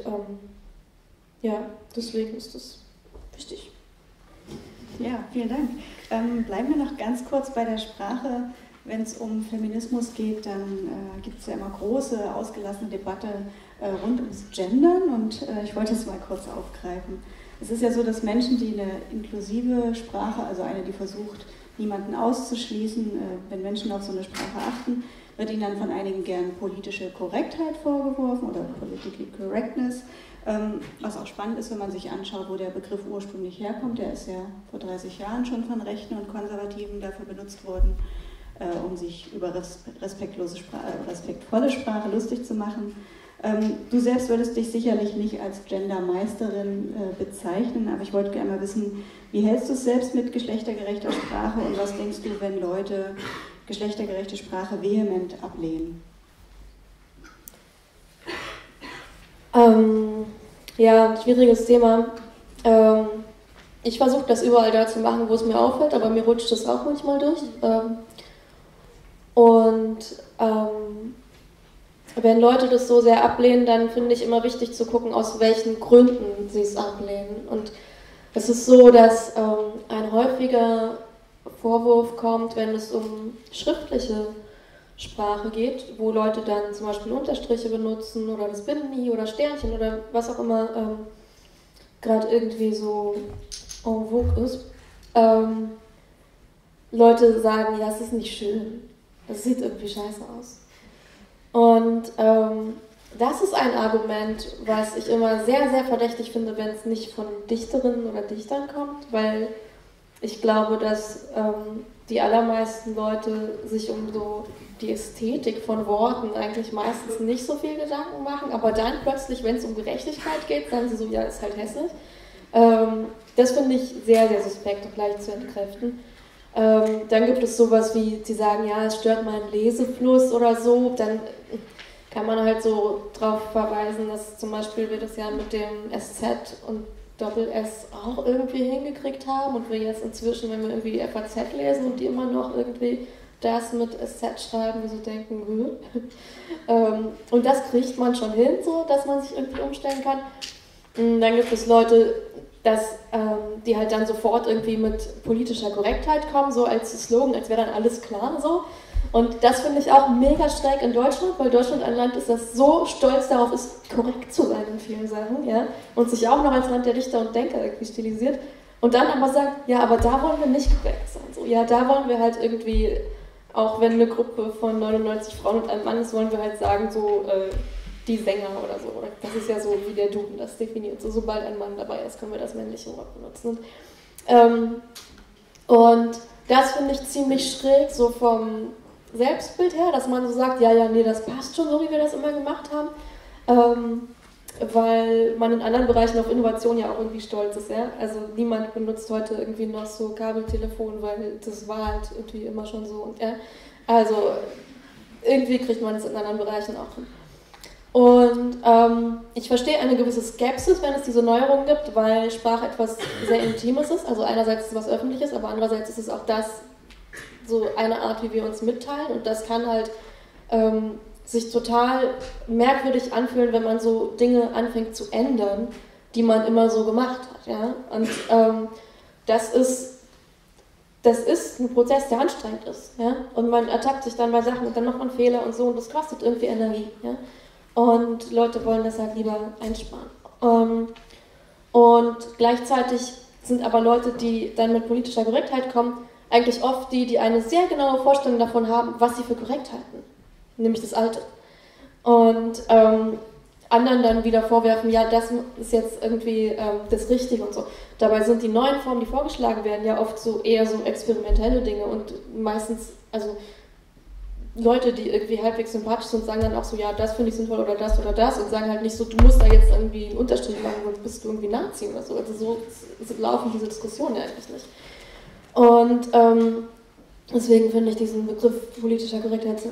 ja, deswegen ist das wichtig. Ja, vielen Dank. Bleiben wir noch ganz kurz bei der Sprache. Wenn es um Feminismus geht, dann gibt es ja immer große, ausgelassene Debatte rund ums Gendern und ich wollte es mal kurz aufgreifen. Es ist ja so, dass Menschen, die eine inklusive Sprache, also eine, die versucht, niemanden auszuschließen, wenn Menschen auf so eine Sprache achten, wird ihnen dann von einigen gern politische Korrektheit vorgeworfen oder Politically Correctness, was auch spannend ist, wenn man sich anschaut, wo der Begriff ursprünglich herkommt. Der ist ja vor 30 Jahren schon von Rechten und Konservativen dafür benutzt worden, um sich über respektvolle Sprache lustig zu machen. Du selbst würdest dich sicherlich nicht als Gendermeisterin bezeichnen, aber ich wollte gerne mal wissen, wie hältst du es selbst mit geschlechtergerechter Sprache und was denkst du, wenn Leute geschlechtergerechte Sprache vehement ablehnen? Ja, schwieriges Thema. Ich versuche das überall da zu machen, wo es mir auffällt, aber mir rutscht das auch manchmal durch. Wenn Leute das so sehr ablehnen, dann finde ich immer wichtig zu gucken, aus welchen Gründen sie es ablehnen. Und es ist so, dass ein häufiger Vorwurf kommt, wenn es um schriftliche Sprache geht, wo Leute dann zum Beispiel Unterstriche benutzen oder das Bindi oder Sternchen oder was auch immer gerade irgendwie so en vogue ist. Leute sagen, ja, es ist nicht schön, es sieht irgendwie scheiße aus. Und das ist ein Argument, was ich immer sehr, sehr verdächtig finde, wenn es nicht von Dichterinnen oder Dichtern kommt, weil ich glaube, dass die allermeisten Leute sich um so die Ästhetik von Worten eigentlich meistens nicht so viel Gedanken machen, aber dann plötzlich, wenn es um Gerechtigkeit geht, sagen sie so, ja, ist halt hässlich. Das finde ich sehr, sehr suspekt und leicht zu entkräften. Dann gibt es sowas wie, sie sagen, ja, es stört meinen Lesefluss oder so, dann kann man halt so darauf verweisen, dass zum Beispiel wir das ja mit dem SZ und Doppel-S auch irgendwie hingekriegt haben und wir jetzt inzwischen, wenn wir irgendwie die FAZ lesen und die immer noch irgendwie das mit SZ schreiben, wir so denken, und das kriegt man schon hin, so, dass man sich irgendwie umstellen kann. Dann gibt es Leute, die halt dann sofort irgendwie mit politischer Korrektheit kommen, so als Slogan, als wäre dann alles klar, so. Und das finde ich auch mega schräg in Deutschland, weil Deutschland ein Land ist, das so stolz darauf ist, korrekt zu sein in vielen Sachen, ja, und sich auch noch als Land der Dichter und Denker irgendwie stilisiert. Und dann aber sagt, ja, aber da wollen wir nicht korrekt sein, so. Ja, da wollen wir halt irgendwie, auch wenn eine Gruppe von 99 Frauen und einem Mann ist, wollen wir halt sagen, so, die Sänger oder so. Das ist ja so, wie der Duden das definiert. So, sobald ein Mann dabei ist, können wir das männliche Wort benutzen. Und das finde ich ziemlich schräg, so vom Selbstbild her, dass man so sagt, ja, nee, das passt schon so, wie wir das immer gemacht haben. Weil man in anderen Bereichen auf Innovation ja auch irgendwie stolz ist. Ja? Also niemand benutzt heute irgendwie noch so Kabeltelefon, weil das war halt irgendwie immer schon so. Und, ja? Also irgendwie kriegt man es in anderen Bereichen auch hin. Und ich verstehe eine gewisse Skepsis, wenn es diese Neuerungen gibt, weil Sprache etwas sehr Intimes ist. Also einerseits ist es was Öffentliches, aber andererseits ist es auch so eine Art, wie wir uns mitteilen. Und das kann halt sich total merkwürdig anfühlen, wenn man so Dinge anfängt zu ändern, die man immer so gemacht hat. Ja? Und das ist ein Prozess, der anstrengend ist. Ja? Und man ertappt sich dann bei Sachen und dann macht man Fehler und so und das kostet irgendwie Energie. Ja? Und Leute wollen das halt lieber einsparen. Und gleichzeitig sind aber Leute, die dann mit politischer Korrektheit kommen, eigentlich oft die eine sehr genaue Vorstellung davon haben, was sie für korrekt halten. Nämlich das Alte. Und anderen dann wieder vorwerfen, ja, das ist jetzt irgendwie das Richtige und so. Dabei sind die neuen Formen, die vorgeschlagen werden, ja oft so eher so experimentelle Dinge und meistens, also Leute, die irgendwie halbwegs sympathisch sind, sagen dann auch so, ja, das finde ich sinnvoll oder das und sagen halt nicht so, du musst da jetzt irgendwie einen Unterstrich machen, sonst bist du irgendwie Nazi oder so. Also so laufen diese Diskussionen ja eigentlich nicht. Und deswegen finde ich diesen Begriff politischer Korrektheit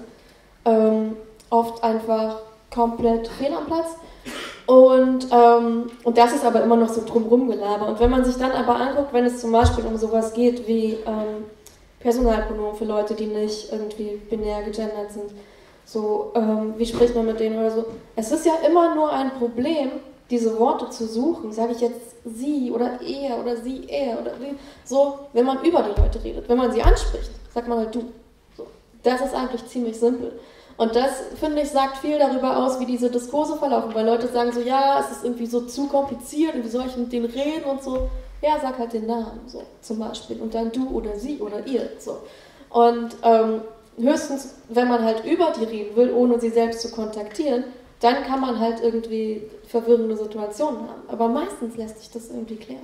oft einfach komplett fehl am Platz. Und das ist aber immer noch so drumrum Gelaber. Und wenn man sich dann aber anguckt, wenn es zum Beispiel um sowas geht wie Personalpronomen für Leute, die nicht irgendwie binär gegendert sind, so, wie spricht man mit denen oder so. Es ist ja immer nur ein Problem, diese Worte zu suchen. Sage ich jetzt sie oder er oder sie, er oder wie, so, wenn man über die Leute redet. Wenn man sie anspricht, sagt man halt du. So. Das ist eigentlich ziemlich simpel. Und das, finde ich, sagt viel darüber aus, wie diese Diskurse verlaufen, weil Leute sagen so, ja, es ist irgendwie so zu kompliziert und wie soll ich mit denen reden und so. Ja, sag halt den Namen, so, zum Beispiel. Und dann du oder sie oder ihr, so. Und höchstens, wenn man halt über die reden will, ohne sie selbst zu kontaktieren, dann kann man halt irgendwie verwirrende Situationen haben. Aber meistens lässt sich das irgendwie klären.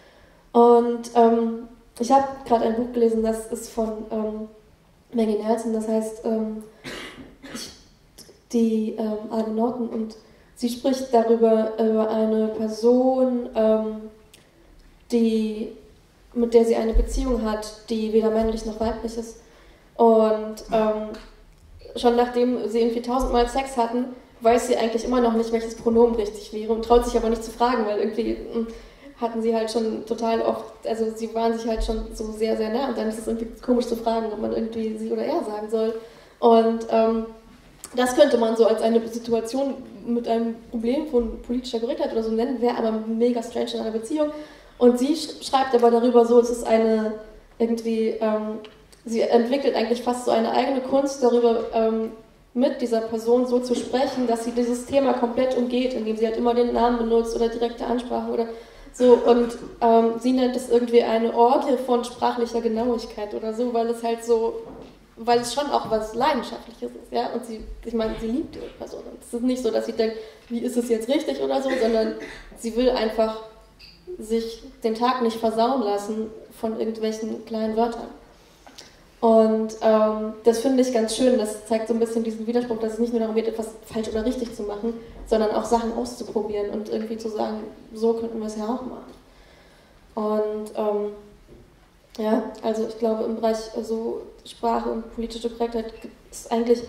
Und ich habe gerade ein Buch gelesen, das ist von Maggie Nelson, das heißt die Argonauten, und sie spricht darüber, über eine Person, mit der sie eine Beziehung hat, die weder männlich noch weiblich ist. Und schon nachdem sie irgendwie 1000-mal Sex hatten, weiß sie eigentlich immer noch nicht, welches Pronomen richtig wäre und traut sich aber nicht zu fragen, weil irgendwie hatten sie halt schon total oft, also sie waren sich halt schon so sehr, sehr nah und dann ist es irgendwie komisch zu fragen, ob man irgendwie sie oder er sagen soll. Und das könnte man so als eine Situation mit einem Problem von politischer Korrektheit oder so nennen, wäre aber mega strange in einer Beziehung. Und sie schreibt aber darüber so, es ist eine irgendwie, sie entwickelt eigentlich fast so eine eigene Kunst darüber, mit dieser Person so zu sprechen, dass sie dieses Thema komplett umgeht, indem sie halt immer den Namen benutzt oder direkte Ansprachen oder so. Und sie nennt es irgendwie eine Orgie von sprachlicher Genauigkeit oder so, weil es halt so, weil es schon auch was Leidenschaftliches ist, ja. Und sie, ich meine, sie liebt diese Person. Und es ist nicht so, dass sie denkt, wie ist es jetzt richtig oder so, sondern sie will einfach sich den Tag nicht versauen lassen von irgendwelchen kleinen Wörtern. Und das finde ich ganz schön, das zeigt so ein bisschen diesen Widerspruch, dass es nicht nur darum geht, etwas falsch oder richtig zu machen, sondern auch Sachen auszuprobieren und irgendwie zu sagen, so könnten wir es ja auch machen. Und ja, also ich glaube im Bereich so Sprache und politische Korrektheit gibt es eigentlich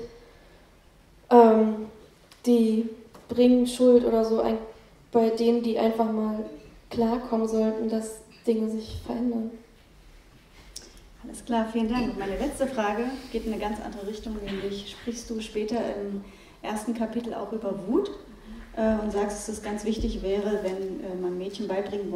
die bringen Schuld oder so bei denen, die einfach mal klarkommen sollten, dass Dinge sich verändern. Alles klar, vielen Dank. Meine letzte Frage geht in eine ganz andere Richtung, nämlich sprichst du später im ersten Kapitel auch über Wut und sagst, dass es ganz wichtig wäre, wenn man Mädchen beibringen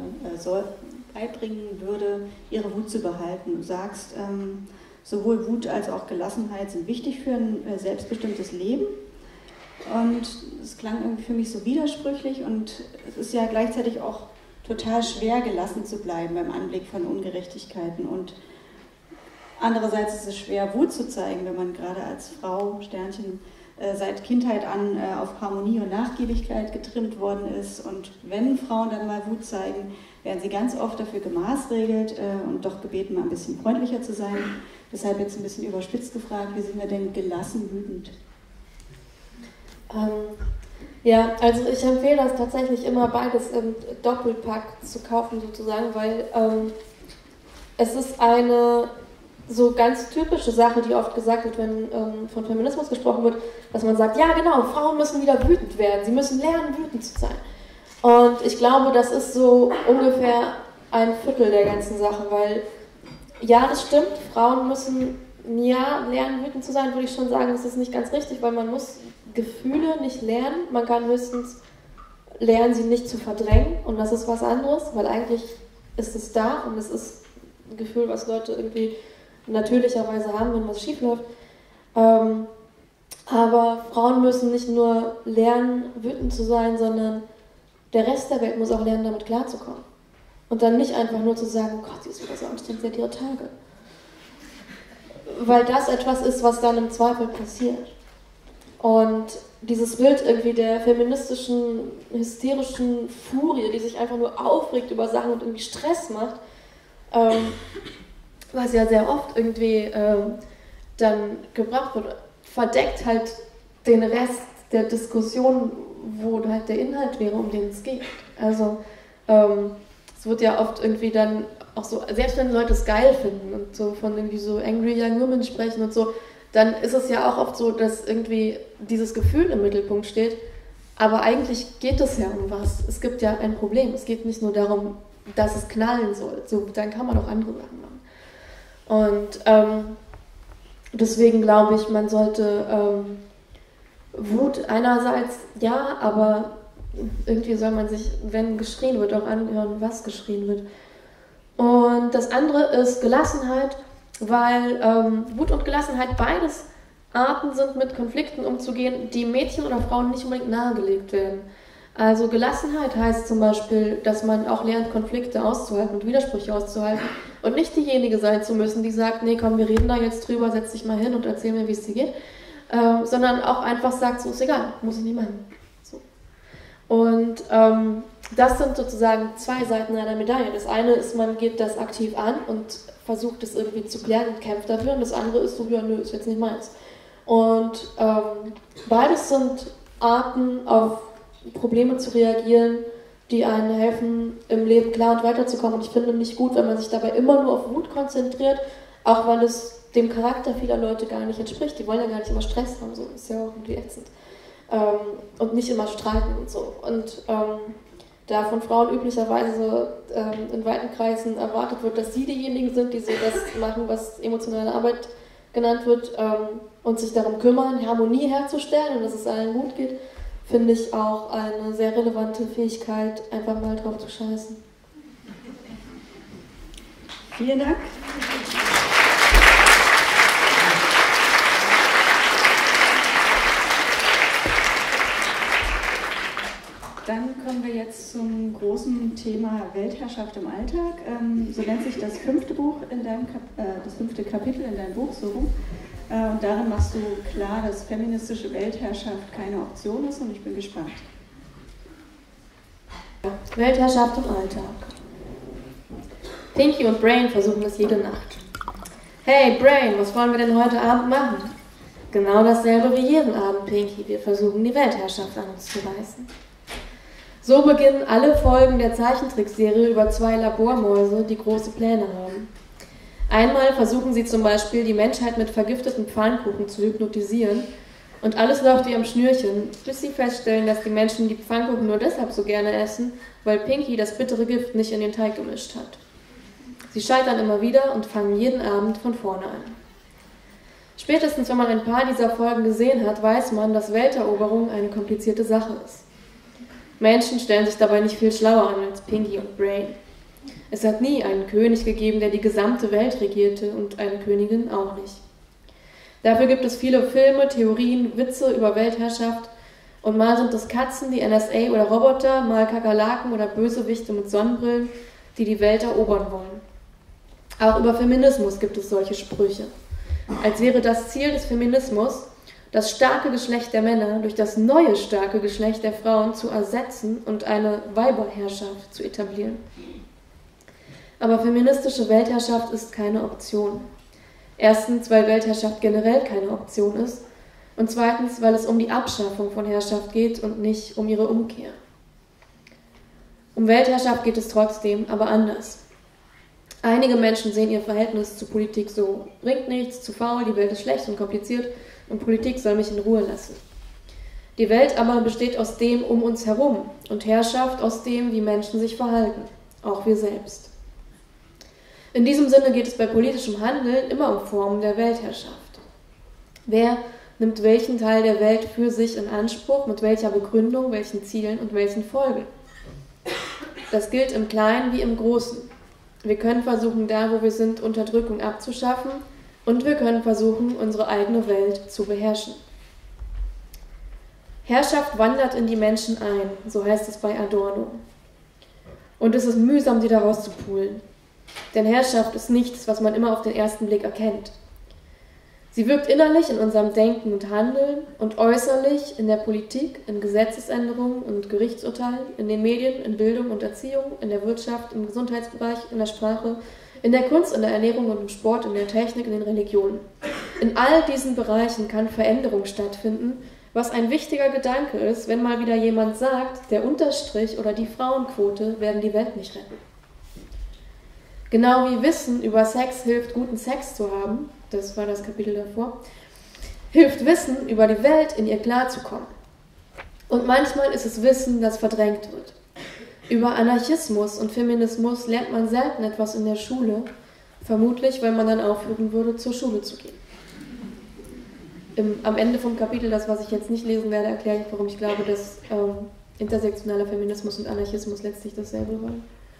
würde, ihre Wut zu behalten. Du sagst, sowohl Wut als auch Gelassenheit sind wichtig für ein selbstbestimmtes Leben. Und es klang irgendwie für mich so widersprüchlich und es ist ja gleichzeitig auch total schwer, gelassen zu bleiben beim Anblick von Ungerechtigkeiten. Und andererseits ist es schwer, Wut zu zeigen, wenn man gerade als Frau, Sternchen, seit Kindheit an auf Harmonie und Nachgiebigkeit getrimmt worden ist. Und wenn Frauen dann mal Wut zeigen, werden sie ganz oft dafür gemaßregelt und doch gebeten, mal ein bisschen freundlicher zu sein. Deshalb jetzt ein bisschen überspitzt gefragt, wie sind wir denn gelassen wütend? Ja, also ich empfehle das tatsächlich immer beides im Doppelpack zu kaufen sozusagen, weil es ist eine so ganz typische Sache, die oft gesagt wird, wenn von Feminismus gesprochen wird, dass man sagt, ja genau, Frauen müssen wieder wütend werden, sie müssen lernen, wütend zu sein. Und ich glaube, das ist so ungefähr ein Viertel der ganzen Sache, weil ja, das stimmt, Frauen müssen lernen, wütend zu sein, würde ich schon sagen, das ist nicht ganz richtig, weil man muss Gefühle nicht lernen, man kann höchstens lernen, sie nicht zu verdrängen und das ist was anderes, weil eigentlich ist es da und es ist ein Gefühl, was Leute irgendwie natürlicherweise haben, wenn was schief läuft. Aber Frauen müssen nicht nur lernen, wütend zu sein, sondern der Rest der Welt muss auch lernen, damit klarzukommen. Und dann nicht einfach nur zu sagen, oh Gott, sie ist wieder so anstrengend, sie hat ihre Tage. Weil das etwas ist, was dann im Zweifel passiert. Und dieses Bild irgendwie der feministischen, hysterischen Furie, die sich einfach nur aufregt über Sachen und irgendwie Stress macht, was ja sehr oft irgendwie dann gebracht wird, verdeckt halt den Rest der Diskussion, wo halt der Inhalt wäre, um den es geht. Also es wird ja oft irgendwie dann auch so, selbst wenn Leute es geil finden und so von irgendwie so Angry Young Women sprechen und so, dann ist es ja auch oft so, dass irgendwie dieses Gefühl im Mittelpunkt steht, aber eigentlich geht es ja um was. Es gibt ja ein Problem. Es geht nicht nur darum, dass es knallen soll. So, dann kann man auch andere Sachen machen. Und deswegen glaube ich, man sollte Wut einerseits, ja, aber irgendwie soll man sich, wenn geschrien wird, auch anhören, was geschrien wird. Und das andere ist Gelassenheit, weil Wut und Gelassenheit beides Arten sind, mit Konflikten umzugehen, die Mädchen oder Frauen nicht unbedingt nahegelegt werden. Also Gelassenheit heißt zum Beispiel, dass man auch lernt, Konflikte auszuhalten und Widersprüche auszuhalten und nicht diejenige sein zu müssen, die sagt, nee, komm, wir reden da jetzt drüber, setz dich mal hin und erzähl mir, wie es dir geht, sondern auch einfach sagt, so ist egal, muss ich nicht machen. So. Und das sind sozusagen zwei Seiten einer Medaille. Das eine ist, man geht das aktiv an und versucht es irgendwie zu klären und kämpft dafür. Und das andere ist so, ja, nö, ist jetzt nicht meins. Und beides sind Arten, auf Probleme zu reagieren, die einen helfen, im Leben klar und weiterzukommen. Und ich finde nicht gut, wenn man sich dabei immer nur auf Wut konzentriert, auch weil es dem Charakter vieler Leute gar nicht entspricht. Die wollen ja gar nicht immer Stress haben, so ist ja auch irgendwie ätzend. und nicht immer streiten und so. Und da von Frauen üblicherweise in weiten Kreisen erwartet wird, dass sie diejenigen sind, die so das machen, was emotionale Arbeit genannt wird, und sich darum kümmern, Harmonie herzustellen und dass es allen gut geht, finde ich auch eine sehr relevante Fähigkeit, einfach mal drauf zu scheißen. Vielen Dank. Dann kommen wir jetzt zum großen Thema Weltherrschaft im Alltag. So nennt sich das fünfte Kapitel in deinem Buch so rum. Und darin machst du klar, dass feministische Weltherrschaft keine Option ist, und ich bin gespannt. Weltherrschaft im Alltag. Pinky und Brain versuchen es jede Nacht. Hey Brain, was wollen wir denn heute Abend machen? Genau dasselbe wie jeden Abend, Pinky. Wir versuchen die Weltherrschaft an uns zu reißen. So beginnen alle Folgen der Zeichentrickserie über 2 Labormäuse, die große Pläne haben. Einmal versuchen sie zum Beispiel, die Menschheit mit vergifteten Pfannkuchen zu hypnotisieren, und alles läuft wie am Schnürchen, bis sie feststellen, dass die Menschen die Pfannkuchen nur deshalb so gerne essen, weil Pinky das bittere Gift nicht in den Teig gemischt hat. Sie scheitern immer wieder und fangen jeden Abend von vorne an. Spätestens, wenn man ein paar dieser Folgen gesehen hat, weiß man, dass Welteroberung eine komplizierte Sache ist. Menschen stellen sich dabei nicht viel schlauer an als Pinky und Brain. Es hat nie einen König gegeben, der die gesamte Welt regierte, und eine Königin auch nicht. Dafür gibt es viele Filme, Theorien, Witze über Weltherrschaft, und mal sind es Katzen, die NSA oder Roboter, mal Kakerlaken oder Bösewichte mit Sonnenbrillen, die die Welt erobern wollen. Auch über Feminismus gibt es solche Sprüche. Als wäre das Ziel des Feminismus, das starke Geschlecht der Männer durch das neue starke Geschlecht der Frauen zu ersetzen und eine Weiberherrschaft zu etablieren. Aber feministische Weltherrschaft ist keine Option. Erstens, weil Weltherrschaft generell keine Option ist, und zweitens, weil es um die Abschaffung von Herrschaft geht und nicht um ihre Umkehr. Um Weltherrschaft geht es trotzdem, aber anders. Einige Menschen sehen ihr Verhältnis zu Politik so: bringt nichts, zu faul, die Welt ist schlecht und kompliziert und Politik soll mich in Ruhe lassen. Die Welt aber besteht aus dem um uns herum und Herrschaft aus dem, wie Menschen sich verhalten, auch wir selbst. In diesem Sinne geht es bei politischem Handeln immer um Formen der Weltherrschaft. Wer nimmt welchen Teil der Welt für sich in Anspruch, mit welcher Begründung, welchen Zielen und welchen Folgen? Das gilt im Kleinen wie im Großen. Wir können versuchen, da wo wir sind, Unterdrückung abzuschaffen, und wir können versuchen, unsere eigene Welt zu beherrschen. Herrschaft wandert in die Menschen ein, so heißt es bei Adorno. Und es ist mühsam, sie daraus zu poolen. Denn Herrschaft ist nichts, was man immer auf den ersten Blick erkennt. Sie wirkt innerlich in unserem Denken und Handeln und äußerlich in der Politik, in Gesetzesänderungen und Gerichtsurteilen, in den Medien, in Bildung und Erziehung, in der Wirtschaft, im Gesundheitsbereich, in der Sprache, in der Kunst, in der Ernährung und im Sport, in der Technik, in den Religionen. In all diesen Bereichen kann Veränderung stattfinden, was ein wichtiger Gedanke ist, wenn mal wieder jemand sagt, der Unterstrich oder die Frauenquote werden die Welt nicht retten. Genau wie Wissen über Sex hilft, guten Sex zu haben, das war das Kapitel davor, hilft Wissen über die Welt, in ihr klarzukommen. Und manchmal ist es Wissen, das verdrängt wird. Über Anarchismus und Feminismus lernt man selten etwas in der Schule, vermutlich, weil man dann aufhören würde, zur Schule zu gehen. Am Ende vom Kapitel, das, was ich jetzt nicht lesen werde, erkläre ich, warum ich glaube, dass intersektionaler Feminismus und Anarchismus letztlich dasselbe waren.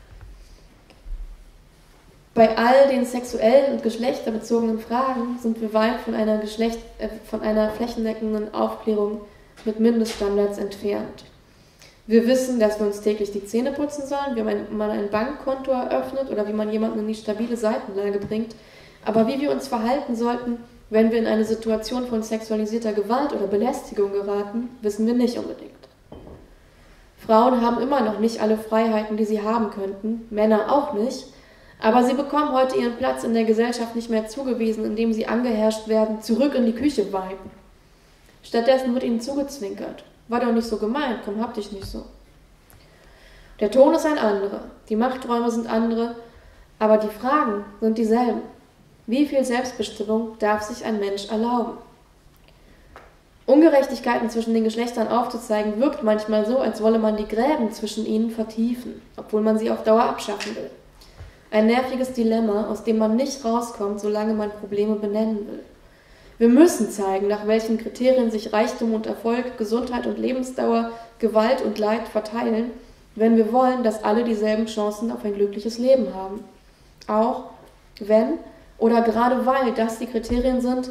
Bei all den sexuellen und geschlechterbezogenen Fragen sind wir weit von einer flächendeckenden Aufklärung mit Mindeststandards entfernt. Wir wissen, dass wir uns täglich die Zähne putzen sollen, wie man ein Bankkonto eröffnet oder wie man jemanden in die stabile Seitenlage bringt. Aber wie wir uns verhalten sollten, wenn wir in eine Situation von sexualisierter Gewalt oder Belästigung geraten, wissen wir nicht unbedingt. Frauen haben immer noch nicht alle Freiheiten, die sie haben könnten, Männer auch nicht, aber sie bekommen heute ihren Platz in der Gesellschaft nicht mehr zugewiesen, indem sie angeherrscht werden, zurück in die Küche weinen. Stattdessen wird ihnen zugezwinkert. War doch nicht so gemeint, komm, hab dich nicht so. Der Ton ist ein anderer, die Machträume sind andere, aber die Fragen sind dieselben. Wie viel Selbstbestimmung darf sich ein Mensch erlauben? Ungerechtigkeiten zwischen den Geschlechtern aufzuzeigen, wirkt manchmal so, als wolle man die Gräben zwischen ihnen vertiefen, obwohl man sie auf Dauer abschaffen will. Ein nerviges Dilemma, aus dem man nicht rauskommt, solange man Probleme benennen will. Wir müssen zeigen, nach welchen Kriterien sich Reichtum und Erfolg, Gesundheit und Lebensdauer, Gewalt und Leid verteilen, wenn wir wollen, dass alle dieselben Chancen auf ein glückliches Leben haben. Auch wenn oder gerade weil das die Kriterien sind,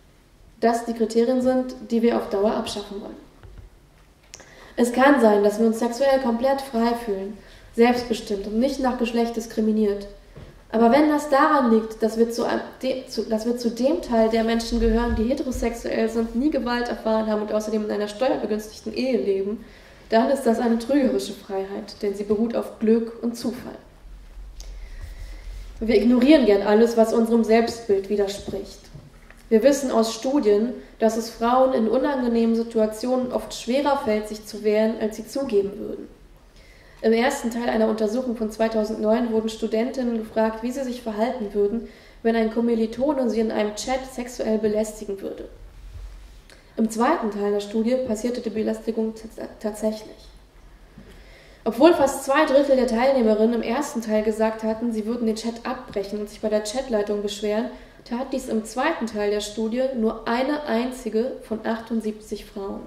die wir auf Dauer abschaffen wollen. Es kann sein, dass wir uns sexuell komplett frei fühlen, selbstbestimmt und nicht nach Geschlecht diskriminiert. Aber wenn das daran liegt, dass wir zu dem Teil der Menschen gehören, die heterosexuell sind, nie Gewalt erfahren haben und außerdem in einer steuerbegünstigten Ehe leben, dann ist das eine trügerische Freiheit, denn sie beruht auf Glück und Zufall. Wir ignorieren gern alles, was unserem Selbstbild widerspricht. Wir wissen aus Studien, dass es Frauen in unangenehmen Situationen oft schwerer fällt, sich zu wehren, als sie zugeben würden. Im ersten Teil einer Untersuchung von 2009 wurden Studentinnen gefragt, wie sie sich verhalten würden, wenn ein Kommilitone sie in einem Chat sexuell belästigen würde. Im zweiten Teil der Studie passierte die Belästigung tatsächlich. Obwohl fast 2/3 der Teilnehmerinnen im ersten Teil gesagt hatten, sie würden den Chat abbrechen und sich bei der Chatleitung beschweren, tat dies im zweiten Teil der Studie nur eine einzige von 78 Frauen.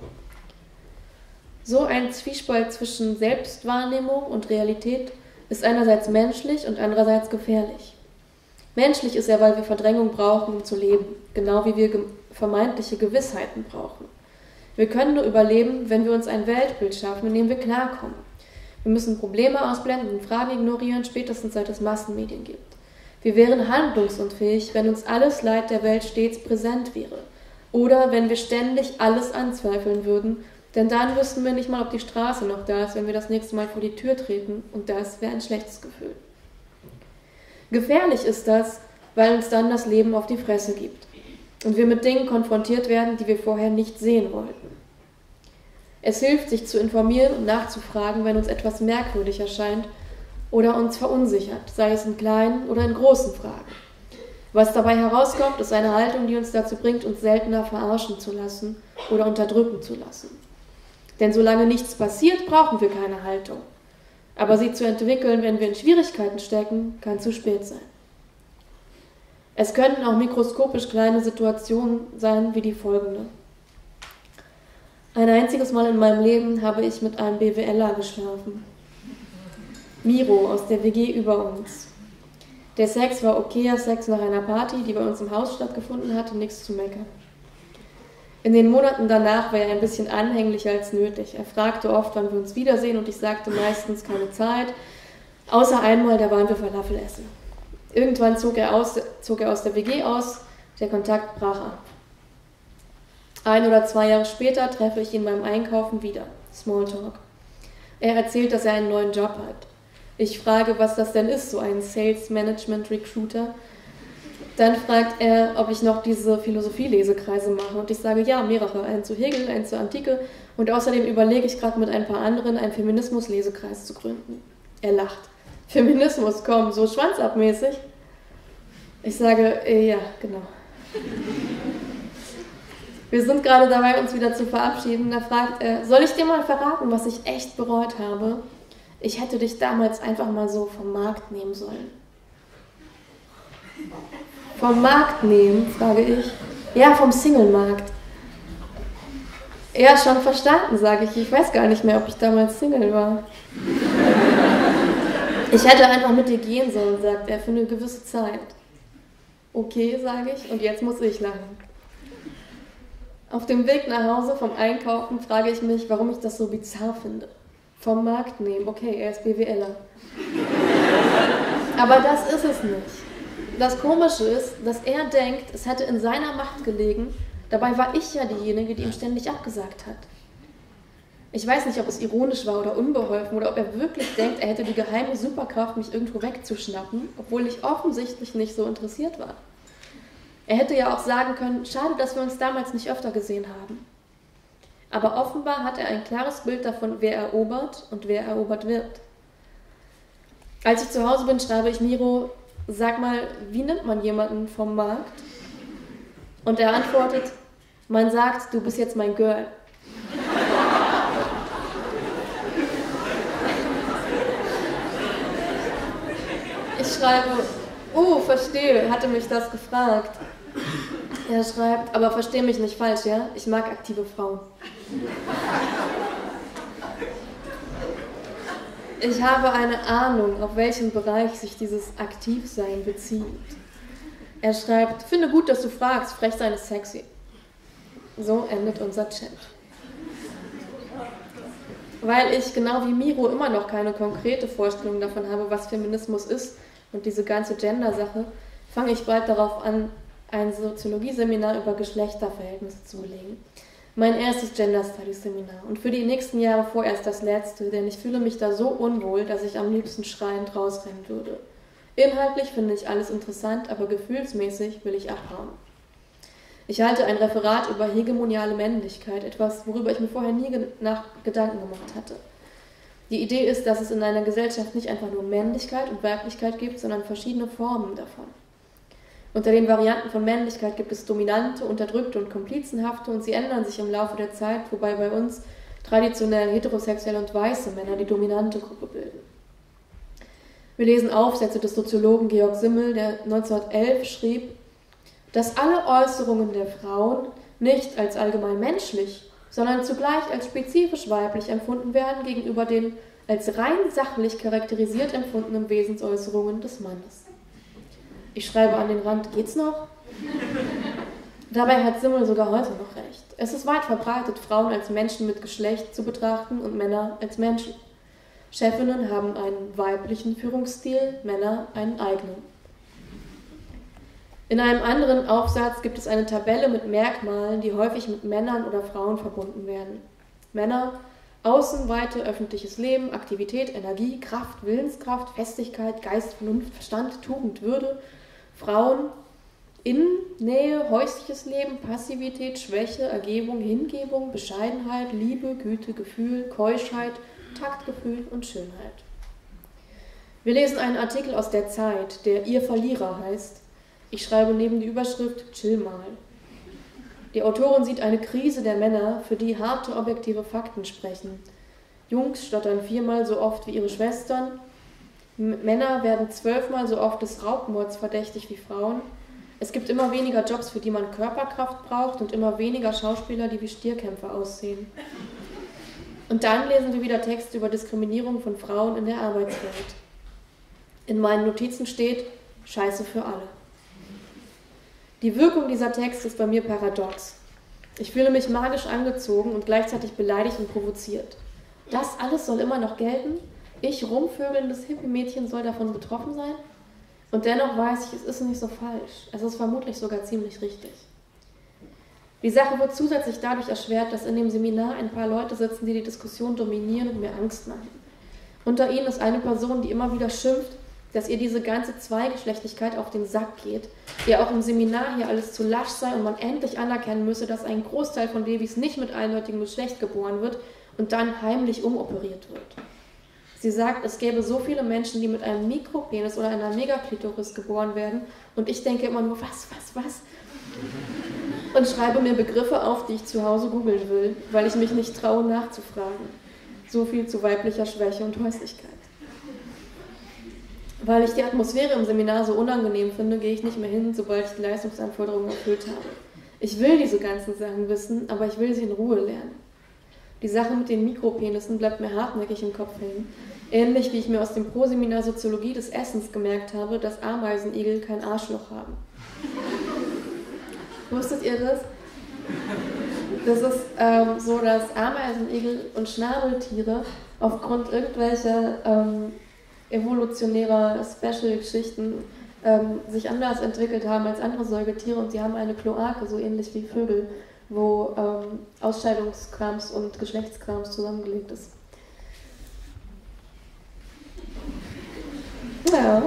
So ein Zwiespalt zwischen Selbstwahrnehmung und Realität ist einerseits menschlich und andererseits gefährlich. Menschlich ist er, weil wir Verdrängung brauchen, um zu leben, genau wie wir vermeintliche Gewissheiten brauchen. Wir können nur überleben, wenn wir uns ein Weltbild schaffen, in dem wir klarkommen. Wir müssen Probleme ausblenden und Fragen ignorieren, spätestens seit es Massenmedien gibt. Wir wären handlungsunfähig, wenn uns alles Leid der Welt stets präsent wäre. Oder wenn wir ständig alles anzweifeln würden, denn dann wüssten wir nicht mal, ob die Straße noch da ist, wenn wir das nächste Mal vor die Tür treten, und das wäre ein schlechtes Gefühl. Gefährlich ist das, weil uns dann das Leben auf die Fresse gibt und wir mit Dingen konfrontiert werden, die wir vorher nicht sehen wollten. Es hilft, sich zu informieren und nachzufragen, wenn uns etwas merkwürdig erscheint oder uns verunsichert, sei es in kleinen oder in großen Fragen. Was dabei herauskommt, ist eine Haltung, die uns dazu bringt, uns seltener verarschen zu lassen oder unterdrücken zu lassen. Denn solange nichts passiert, brauchen wir keine Haltung. Aber sie zu entwickeln, wenn wir in Schwierigkeiten stecken, kann zu spät sein. Es könnten auch mikroskopisch kleine Situationen sein, wie die folgende. Ein einziges Mal in meinem Leben habe ich mit einem BWLer geschlafen. Miro aus der WG über uns. Der Sex war okayer Sex nach einer Party, die bei uns im Haus stattgefunden hatte, nichts zu meckern. In den Monaten danach war er ein bisschen anhänglicher als nötig. Er fragte oft, wann wir uns wiedersehen, und ich sagte meistens keine Zeit, außer einmal, da waren wir Falafel essen. Irgendwann zog er aus der WG aus, der Kontakt brach ab. 1 oder 2 Jahre später treffe ich ihn beim Einkaufen wieder. Smalltalk. Er erzählt, dass er einen neuen Job hat. Ich frage, was das denn ist, so ein Sales Management Recruiter. Dann fragt er, ob ich noch diese Philosophie-Lesekreise mache. Und ich sage, ja, mehrere. Einen zu Hegel, einen zur Antike. Und außerdem überlege ich gerade mit ein paar anderen, einen Feminismus-Lesekreis zu gründen. Er lacht. Feminismus, komm, so schwanzabmäßig. Ich sage, ja, genau. Wir sind gerade dabei, uns wieder zu verabschieden. Da fragt er, soll ich dir mal verraten, was ich echt bereut habe? Ich hätte dich damals einfach mal so vom Markt nehmen sollen. Vom Markt nehmen, frage ich. Ja, vom Single-Markt. Ja, schon verstanden, sage ich. Ich weiß gar nicht mehr, ob ich damals Single war. Ich hätte einfach mit dir gehen sollen, sagt er, für eine gewisse Zeit. Okay, sage ich, und jetzt muss ich lachen. Auf dem Weg nach Hause vom Einkaufen frage ich mich, warum ich das so bizarr finde. Vom Markt nehmen, okay, er ist BWLer. Aber das ist es nicht. Das Komische ist, dass er denkt, es hätte in seiner Macht gelegen, dabei war ich ja diejenige, die ihm ständig abgesagt hat. Ich weiß nicht, ob es ironisch war oder unbeholfen oder ob er wirklich denkt, er hätte die geheime Superkraft, mich irgendwo wegzuschnappen, obwohl ich offensichtlich nicht so interessiert war. Er hätte ja auch sagen können, schade, dass wir uns damals nicht öfter gesehen haben. Aber offenbar hat er ein klares Bild davon, wer erobert und wer erobert wird. Als ich zu Hause bin, schreibe ich Miro, sag mal, wie nimmt man jemanden vom Markt? Und er antwortet, Man sagt, du bist jetzt mein Girl. Ich schreibe, verstehe, hatte mich das gefragt. Er schreibt, aber versteh mich nicht falsch, ja? Ich mag aktive Frauen. Ich habe eine Ahnung, auf welchen Bereich sich dieses Aktivsein bezieht. Er schreibt, finde gut, dass du fragst, frech sein ist sexy. So endet unser Chat. Weil ich genau wie Miro immer noch keine konkrete Vorstellung davon habe, was Feminismus ist und diese ganze Gender-Sache, fange ich bald darauf an, ein Soziologie-Seminar über Geschlechterverhältnisse zu belegen. Mein erstes Gender Studies Seminar und für die nächsten Jahre vorerst das letzte, denn ich fühle mich da so unwohl, dass ich am liebsten schreiend rausrennen würde. Inhaltlich finde ich alles interessant, aber gefühlsmäßig will ich abhauen. Ich halte ein Referat über hegemoniale Männlichkeit, etwas, worüber ich mir vorher nie Gedanken gemacht hatte. Die Idee ist, dass es in einer Gesellschaft nicht einfach nur Männlichkeit und Weiblichkeit gibt, sondern verschiedene Formen davon. Unter den Varianten von Männlichkeit gibt es dominante, unterdrückte und komplizenhafte und sie ändern sich im Laufe der Zeit, wobei bei uns traditionell heterosexuelle und weiße Männer die dominante Gruppe bilden. Wir lesen Aufsätze des Soziologen Georg Simmel, der 1911 schrieb, dass alle Äußerungen der Frauen nicht als allgemein menschlich, sondern zugleich als spezifisch weiblich empfunden werden gegenüber den als rein sachlich charakterisiert empfundenen Wesensäußerungen des Mannes. Ich schreibe an den Rand, geht's noch? Dabei hat Simmel sogar heute noch recht. Es ist weit verbreitet, Frauen als Menschen mit Geschlecht zu betrachten und Männer als Menschen. Chefinnen haben einen weiblichen Führungsstil, Männer einen eigenen. In einem anderen Aufsatz gibt es eine Tabelle mit Merkmalen, die häufig mit Männern oder Frauen verbunden werden. Männer, Außen, Weite, öffentliches Leben, Aktivität, Energie, Kraft, Willenskraft, Festigkeit, Geist, Vernunft, Verstand, Tugend, Würde. Frauen, Innen, Nähe, häusliches Leben, Passivität, Schwäche, Ergebung, Hingebung, Bescheidenheit, Liebe, Güte, Gefühl, Keuschheit, Taktgefühl und Schönheit. Wir lesen einen Artikel aus der Zeit, der Ihr Verlierer heißt. Ich schreibe neben die Überschrift Chill mal. Die Autorin sieht eine Krise der Männer, für die harte objektive Fakten sprechen. Jungs stottern 4-mal so oft wie ihre Schwestern. Männer werden 12-mal so oft des Raubmords verdächtig wie Frauen. Es gibt immer weniger Jobs, für die man Körperkraft braucht und immer weniger Schauspieler, die wie Stierkämpfer aussehen. Und dann lesen wir wieder Texte über Diskriminierung von Frauen in der Arbeitswelt. In meinen Notizen steht Scheiße für alle. Die Wirkung dieser Texte ist bei mir paradox. Ich fühle mich magisch angezogen und gleichzeitig beleidigt und provoziert. Das alles soll immer noch gelten? Ich, rumvögelndes Hippie-Mädchen, soll davon betroffen sein? Und dennoch weiß ich, es ist nicht so falsch. Es ist vermutlich sogar ziemlich richtig. Die Sache wird zusätzlich dadurch erschwert, dass in dem Seminar ein paar Leute sitzen, die die Diskussion dominieren und mir Angst machen. Unter ihnen ist eine Person, die immer wieder schimpft, dass ihr diese ganze Zweigeschlechtlichkeit auf den Sack geht, ihr auch im Seminar hier alles zu lasch sei und man endlich anerkennen müsse, dass ein Großteil von Babys nicht mit eindeutigem Geschlecht geboren wird und dann heimlich umoperiert wird. Sie sagt, es gäbe so viele Menschen, die mit einem Mikropenis oder einer Megaklitoris geboren werden und ich denke immer nur, was? Und schreibe mir Begriffe auf, die ich zu Hause googeln will, weil ich mich nicht traue nachzufragen. So viel zu weiblicher Schwäche und Häuslichkeit. Weil ich die Atmosphäre im Seminar so unangenehm finde, gehe ich nicht mehr hin, sobald ich die Leistungsanforderungen erfüllt habe. Ich will diese ganzen Sachen wissen, aber ich will sie in Ruhe lernen. Die Sache mit den Mikropenissen bleibt mir hartnäckig im Kopf hängen. Ähnlich wie ich mir aus dem Pro-Seminar Soziologie des Essens gemerkt habe, dass Ameisenigel kein Arschloch haben. Wusstet ihr das? Das ist so, dass Ameisenigel und Schnabeltiere aufgrund irgendwelcher evolutionärer Special-Geschichten sich anders entwickelt haben als andere Säugetiere und sie haben eine Kloake, so ähnlich wie Vögel, wo Ausscheidungskrams und Geschlechtskrams zusammengelegt ist. Ja.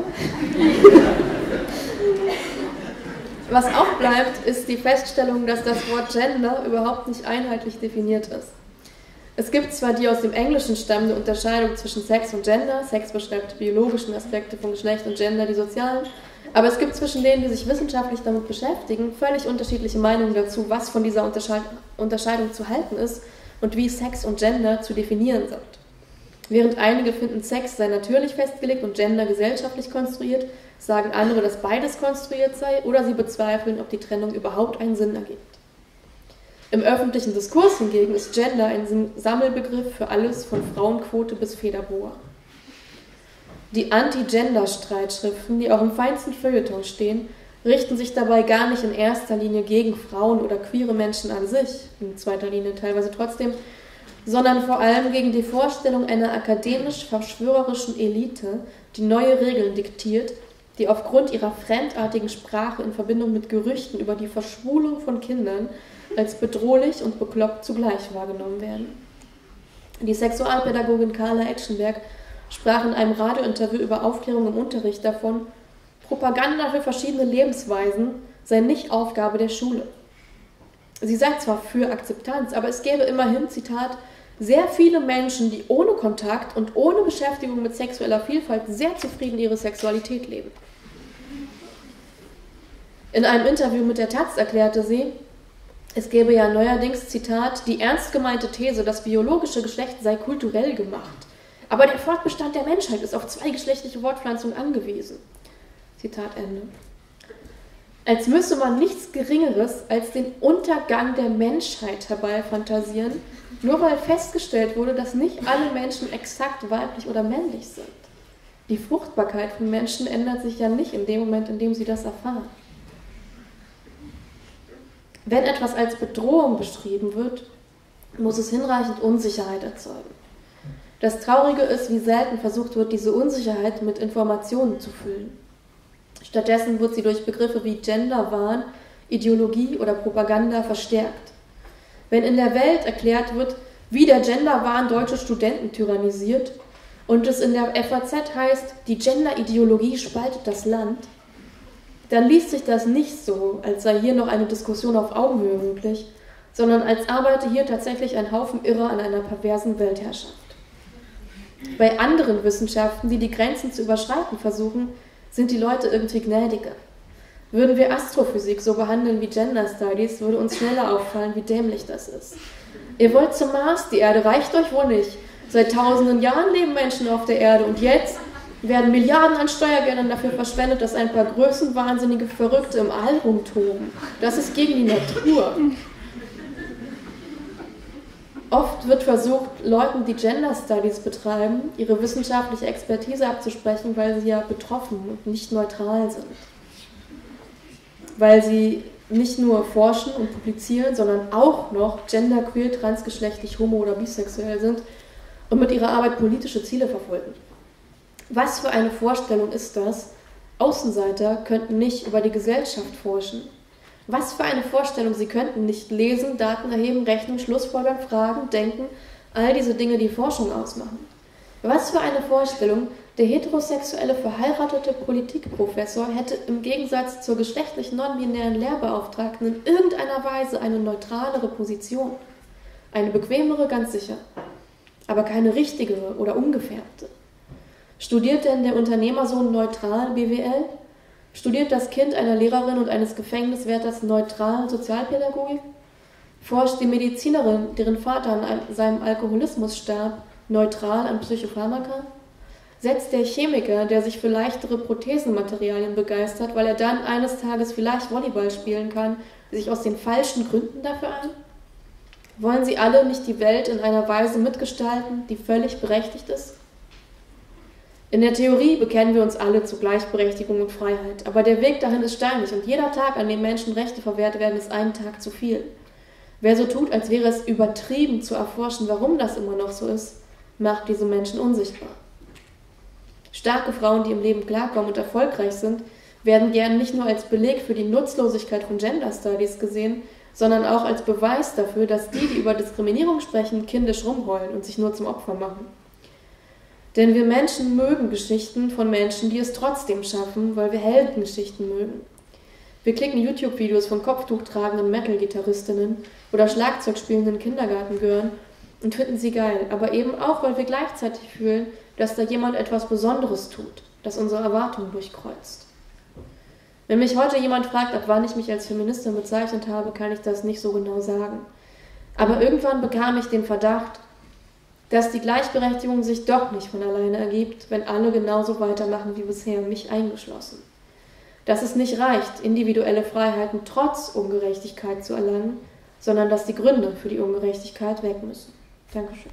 Was auch bleibt, ist die Feststellung, dass das Wort Gender überhaupt nicht einheitlich definiert ist. Es gibt zwar die aus dem Englischen stammende Unterscheidung zwischen Sex und Gender, Sex beschreibt die biologischen Aspekte von Geschlecht und Gender die sozialen, Aber es gibt zwischen denen, die sich wissenschaftlich damit beschäftigen, völlig unterschiedliche Meinungen dazu, was von dieser Unterscheidung zu halten ist und wie Sex und Gender zu definieren sind. Während einige finden, Sex sei natürlich festgelegt und Gender gesellschaftlich konstruiert, sagen andere, dass beides konstruiert sei, oder sie bezweifeln, ob die Trennung überhaupt einen Sinn ergibt. Im öffentlichen Diskurs hingegen ist Gender ein Sammelbegriff für alles von Frauenquote bis Federboa. Die Anti-Gender-Streitschriften, die auch im feinsten Feuilleton stehen, richten sich dabei gar nicht in erster Linie gegen Frauen oder queere Menschen an sich, in zweiter Linie teilweise trotzdem, sondern vor allem gegen die Vorstellung einer akademisch-verschwörerischen Elite, die neue Regeln diktiert, die aufgrund ihrer fremdartigen Sprache in Verbindung mit Gerüchten über die Verschwulung von Kindern als bedrohlich und bekloppt zugleich wahrgenommen werden. Die Sexualpädagogin Carla Etschenberg sprach in einem Radiointerview über Aufklärung im Unterricht davon, Propaganda für verschiedene Lebensweisen sei nicht Aufgabe der Schule. Sie sei zwar für Akzeptanz, aber es gäbe immerhin, Zitat, sehr viele Menschen, die ohne Kontakt und ohne Beschäftigung mit sexueller Vielfalt sehr zufrieden ihre Sexualität leben. In einem Interview mit der Taz erklärte sie, es gäbe ja neuerdings, Zitat, die ernst gemeinte These, das biologische Geschlecht sei kulturell gemacht. Aber der Fortbestand der Menschheit ist auf zweigeschlechtliche Fortpflanzung angewiesen. Zitat Ende. Als müsse man nichts Geringeres als den Untergang der Menschheit herbeifantasieren, nur weil festgestellt wurde, dass nicht alle Menschen exakt weiblich oder männlich sind. Die Fruchtbarkeit von Menschen ändert sich ja nicht in dem Moment, in dem sie das erfahren. Wenn etwas als Bedrohung beschrieben wird, muss es hinreichend Unsicherheit erzeugen. Das Traurige ist, wie selten versucht wird, diese Unsicherheit mit Informationen zu füllen. Stattdessen wird sie durch Begriffe wie Genderwahn, Ideologie oder Propaganda verstärkt. Wenn in der Welt erklärt wird, wie der Genderwahn deutsche Studenten tyrannisiert und es in der FAZ heißt, die Genderideologie spaltet das Land, dann liest sich das nicht so, als sei hier noch eine Diskussion auf Augenhöhe möglich, sondern als arbeite hier tatsächlich ein Haufen Irrer an einer perversen Weltherrschaft. Bei anderen Wissenschaften, die die Grenzen zu überschreiten versuchen, sind die Leute irgendwie gnädiger. Würden wir Astrophysik so behandeln wie Gender Studies, würde uns schneller auffallen, wie dämlich das ist. Ihr wollt zum Mars, die Erde reicht euch wohl nicht. Seit tausenden Jahren leben Menschen auf der Erde und jetzt werden Milliarden an Steuergeldern dafür verschwendet, dass ein paar größenwahnsinnige Verrückte im All rumtoben. Das ist gegen die Natur. Oft wird versucht, Leuten, die Gender Studies betreiben, ihre wissenschaftliche Expertise abzusprechen, weil sie ja betroffen und nicht neutral sind. Weil sie nicht nur forschen und publizieren, sondern auch noch genderqueer, transgeschlechtlich, homo- oder bisexuell sind und mit ihrer Arbeit politische Ziele verfolgen. Was für eine Vorstellung ist das? Außenseiter könnten nicht über die Gesellschaft forschen. Was für eine Vorstellung, sie könnten nicht lesen, Daten erheben, rechnen, schlussfolgern, fragen, denken, all diese Dinge, die Forschung ausmachen. Was für eine Vorstellung, der heterosexuelle verheiratete Politikprofessor hätte im Gegensatz zur geschlechtlich non-binären Lehrbeauftragten in irgendeiner Weise eine neutralere Position. Eine bequemere, ganz sicher, aber keine richtigere oder ungefärbte. Studiert denn der Unternehmersohn neutral BWL? Studiert das Kind einer Lehrerin und eines Gefängniswärters neutral Sozialpädagogik? Forscht die Medizinerin, deren Vater an seinem Alkoholismus starb, neutral an Psychopharmaka? Setzt der Chemiker, der sich für leichtere Prothesenmaterialien begeistert, weil er dann eines Tages vielleicht Volleyball spielen kann, sich aus den falschen Gründen dafür ein? Wollen sie alle nicht die Welt in einer Weise mitgestalten, die völlig berechtigt ist? In der Theorie bekennen wir uns alle zu Gleichberechtigung und Freiheit, aber der Weg dahin ist steinig und jeder Tag, an dem Menschen Rechte verwehrt werden, ist einen Tag zu viel. Wer so tut, als wäre es übertrieben zu erforschen, warum das immer noch so ist, macht diese Menschen unsichtbar. Starke Frauen, die im Leben klarkommen und erfolgreich sind, werden gern nicht nur als Beleg für die Nutzlosigkeit von Gender Studies gesehen, sondern auch als Beweis dafür, dass die über Diskriminierung sprechen, kindisch rumheulen und sich nur zum Opfer machen. Denn wir Menschen mögen Geschichten von Menschen, die es trotzdem schaffen, weil wir Heldengeschichten mögen. Wir klicken YouTube-Videos von kopftuchtragenden Metal-Gitarristinnen oder Schlagzeugspielenden Kindergartengirlen und finden sie geil, aber eben auch, weil wir gleichzeitig fühlen, dass da jemand etwas Besonderes tut, das unsere Erwartungen durchkreuzt. Wenn mich heute jemand fragt, ab wann ich mich als Feministin bezeichnet habe, kann ich das nicht so genau sagen. Aber irgendwann bekam ich den Verdacht, dass die Gleichberechtigung sich doch nicht von alleine ergibt, wenn alle genauso weitermachen wie bisher, mich eingeschlossen. Dass es nicht reicht, individuelle Freiheiten trotz Ungerechtigkeit zu erlangen, sondern dass die Gründe für die Ungerechtigkeit weg müssen. Dankeschön.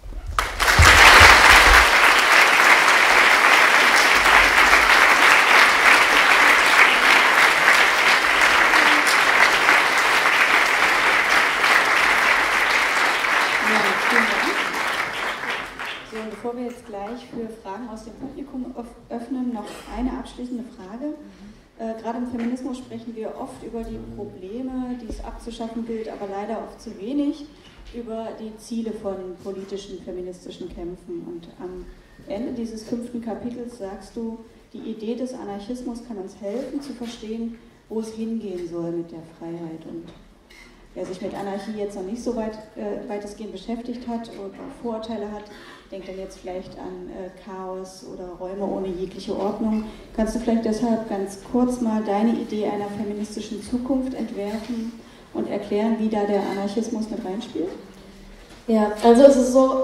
Bevor wir jetzt gleich für Fragen aus dem Publikum öffnen, noch eine abschließende Frage. Gerade im Feminismus sprechen wir oft über die Probleme, die es abzuschaffen gilt, aber leider oft zu wenig über die Ziele von politischen, feministischen Kämpfen. Und am Ende dieses 5. Kapitels sagst du, die Idee des Anarchismus kann uns helfen zu verstehen, wo es hingehen soll mit der Freiheit. Und wer sich mit Anarchie jetzt noch nicht so weitestgehend beschäftigt hat oder Vorurteile hat, denkt dann jetzt vielleicht an Chaos oder Räume ohne jegliche Ordnung. Kannst du vielleicht deshalb ganz kurz mal deine Idee einer feministischen Zukunft entwerfen und erklären, wie da der Anarchismus mit reinspielt? Ja, also es ist so,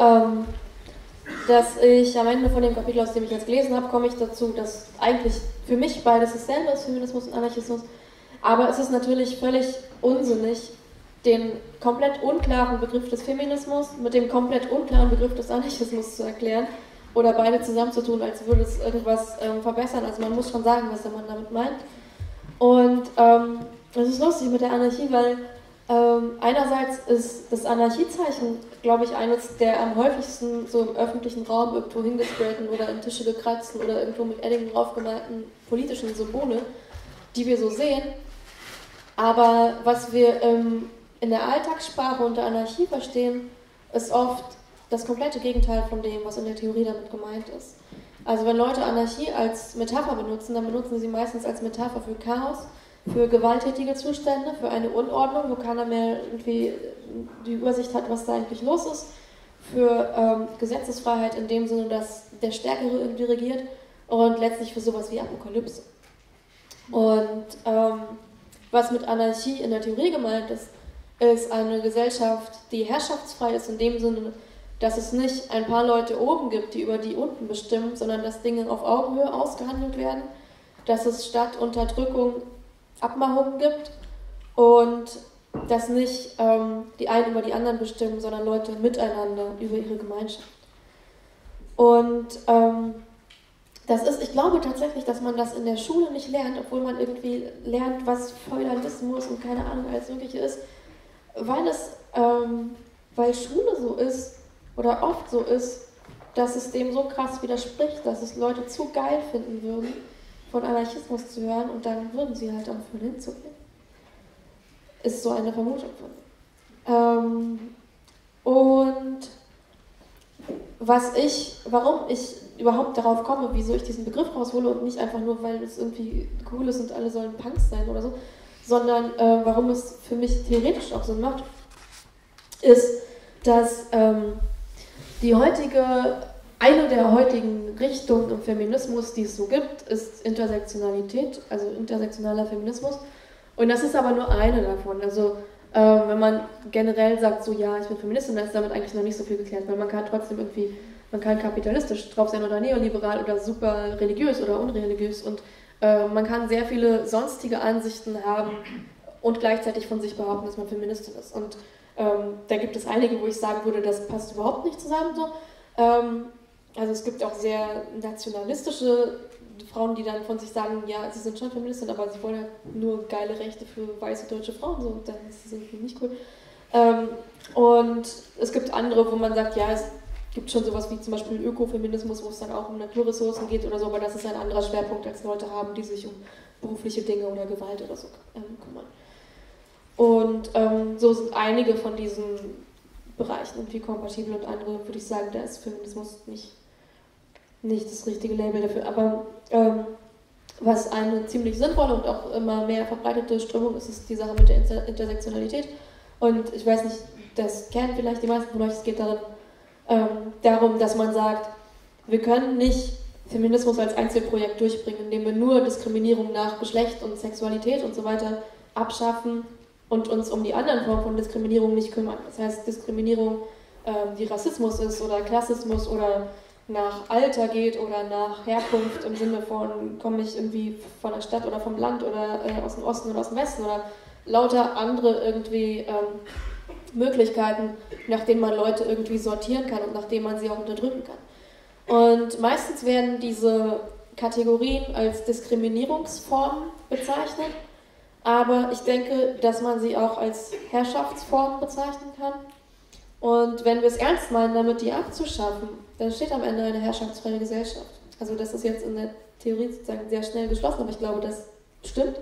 dass ich am Ende von dem Kapitel, aus dem ich jetzt gelesen habe, komme ich dazu, dass eigentlich für mich beides dasselbe ist, Feminismus und Anarchismus. Aber es ist natürlich völlig unsinnig, den komplett unklaren Begriff des Feminismus mit dem komplett unklaren Begriff des Anarchismus zu erklären oder beide zusammenzutun, als würde es irgendwas verbessern. Also man muss schon sagen, was der Mann damit meint. Und es ist lustig mit der Anarchie, weil einerseits ist das Anarchiezeichen, glaube ich, eines der am häufigsten so im öffentlichen Raum irgendwo hingesprayten oder in Tische gekratzten oder irgendwo mit Edding draufgemalten politischen Symbole, die wir so sehen. Aber was wir in der Alltagssprache unter Anarchie verstehen, ist oft das komplette Gegenteil von dem, was in der Theorie damit gemeint ist. Also wenn Leute Anarchie als Metapher benutzen, dann benutzen sie meistens als Metapher für Chaos, für gewalttätige Zustände, für eine Unordnung, wo keiner mehr irgendwie die Übersicht hat, was da eigentlich los ist, für Gesetzesfreiheit in dem Sinne, dass der Stärkere irgendwie regiert und letztlich für sowas wie Apokalypse. Und was mit Anarchie in der Theorie gemeint ist eine Gesellschaft, die herrschaftsfrei ist in dem Sinne, dass es nicht ein paar Leute oben gibt, die über die unten bestimmen, sondern dass Dinge auf Augenhöhe ausgehandelt werden, dass es statt Unterdrückung Abmachungen gibt und dass nicht die einen über die anderen bestimmen, sondern Leute miteinander über ihre Gemeinschaft. Und ich glaube tatsächlich, dass man das in der Schule nicht lernt, obwohl man irgendwie lernt, was Feudalismus und keine Ahnung alles Mögliche ist, weil Schule so ist oder oft so ist, dass es dem so krass widerspricht, dass es Leute zu geil finden würden, von Anarchismus zu hören und dann würden sie halt aufhören hinzugehen. Ist so eine Vermutung von mir. Und warum ich überhaupt darauf komme, wieso ich diesen Begriff raushole und nicht einfach nur, weil es irgendwie cool ist und alle sollen Punks sein oder so, sondern warum es für mich theoretisch auch Sinn macht, ist, dass eine der heutigen Richtungen im Feminismus, die es so gibt, ist Intersektionalität, also intersektionaler Feminismus. Und das ist aber nur eine davon. Also wenn man generell sagt, so ja, ich bin Feministin, dann ist damit eigentlich noch nicht so viel geklärt, weil man kann trotzdem irgendwie, man kann kapitalistisch drauf sein oder neoliberal oder super religiös oder unreligiös und man kann sehr viele sonstige Ansichten haben und gleichzeitig von sich behaupten, dass man Feministin ist. Und da gibt es einige, wo ich sagen würde, das passt überhaupt nicht zusammen so. Also es gibt auch sehr nationalistische Frauen, die dann von sich sagen, ja, sie sind schon Feministin, aber sie wollen halt nur geile Rechte für weiße deutsche Frauen, so, und dann ist das irgendwie nicht cool. Und es gibt andere, wo man sagt, ja, es gibt schon sowas wie zum Beispiel Ökofeminismus, wo es dann auch um Naturressourcen geht oder so, aber das ist ein anderer Schwerpunkt, als Leute haben, die sich um berufliche Dinge oder Gewalt oder so kümmern. Und so sind einige von diesen Bereichen irgendwie kompatibel und andere, würde ich sagen, da ist Feminismus nicht das richtige Label dafür. Aber was eine ziemlich sinnvolle und auch immer mehr verbreitete Strömung ist, ist die Sache mit der Intersektionalität. Und ich weiß nicht, das kennen vielleicht die meisten von euch, es geht darum, dass man sagt, wir können nicht Feminismus als Einzelprojekt durchbringen, indem wir nur Diskriminierung nach Geschlecht und Sexualität und so weiter abschaffen und uns um die anderen Formen von Diskriminierung nicht kümmern. Das heißt, Diskriminierung, die Rassismus ist oder Klassismus oder nach Alter geht oder nach Herkunft im Sinne von, komme ich irgendwie von der Stadt oder vom Land oder aus dem Osten oder aus dem Westen oder lauter andere irgendwie Möglichkeiten, nach denen man Leute irgendwie sortieren kann und nach denen man sie auch unterdrücken kann. Und meistens werden diese Kategorien als Diskriminierungsformen bezeichnet, aber ich denke, dass man sie auch als Herrschaftsformen bezeichnen kann. Und wenn wir es ernst meinen, damit die abzuschaffen, dann steht am Ende eine herrschaftsfreie Gesellschaft. Also das ist jetzt in der Theorie sozusagen sehr schnell geschlossen, aber ich glaube, das stimmt.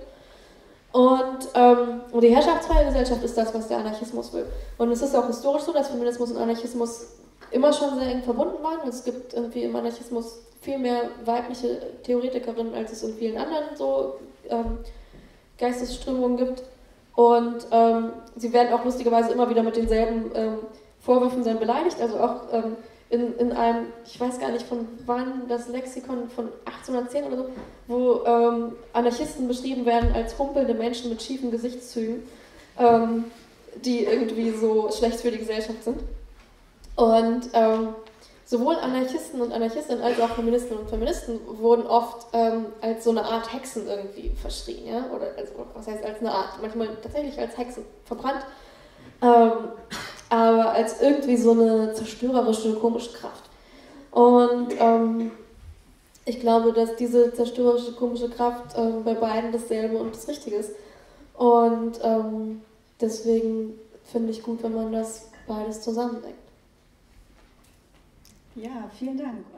Und die herrschaftsfreie Gesellschaft ist das, was der Anarchismus will. Und es ist auch historisch so, dass Feminismus und Anarchismus immer schon sehr eng verbunden waren. Es gibt irgendwie im Anarchismus viel mehr weibliche Theoretikerinnen, als es in vielen anderen so Geistesströmungen gibt. Und sie werden auch lustigerweise immer wieder mit denselben Vorwürfen dann beleidigt. Also auch in einem, ich weiß gar nicht von wann, das Lexikon von 1810 oder so, wo Anarchisten beschrieben werden als humpelnde Menschen mit schiefen Gesichtszügen, die irgendwie so schlecht für die Gesellschaft sind. Und sowohl Anarchisten und Anarchistinnen als auch Feministinnen und Feministen wurden oft als so eine Art Hexen irgendwie verschrien, ja? Oder also, was heißt als eine Art, manchmal tatsächlich als Hexen verbrannt, aber als irgendwie so eine zerstörerische, komische Kraft. Und ich glaube, dass diese zerstörerische, komische Kraft bei beiden dasselbe und das Richtige ist. Und deswegen finde ich gut, wenn man das beides zusammendenkt. Ja, vielen Dank.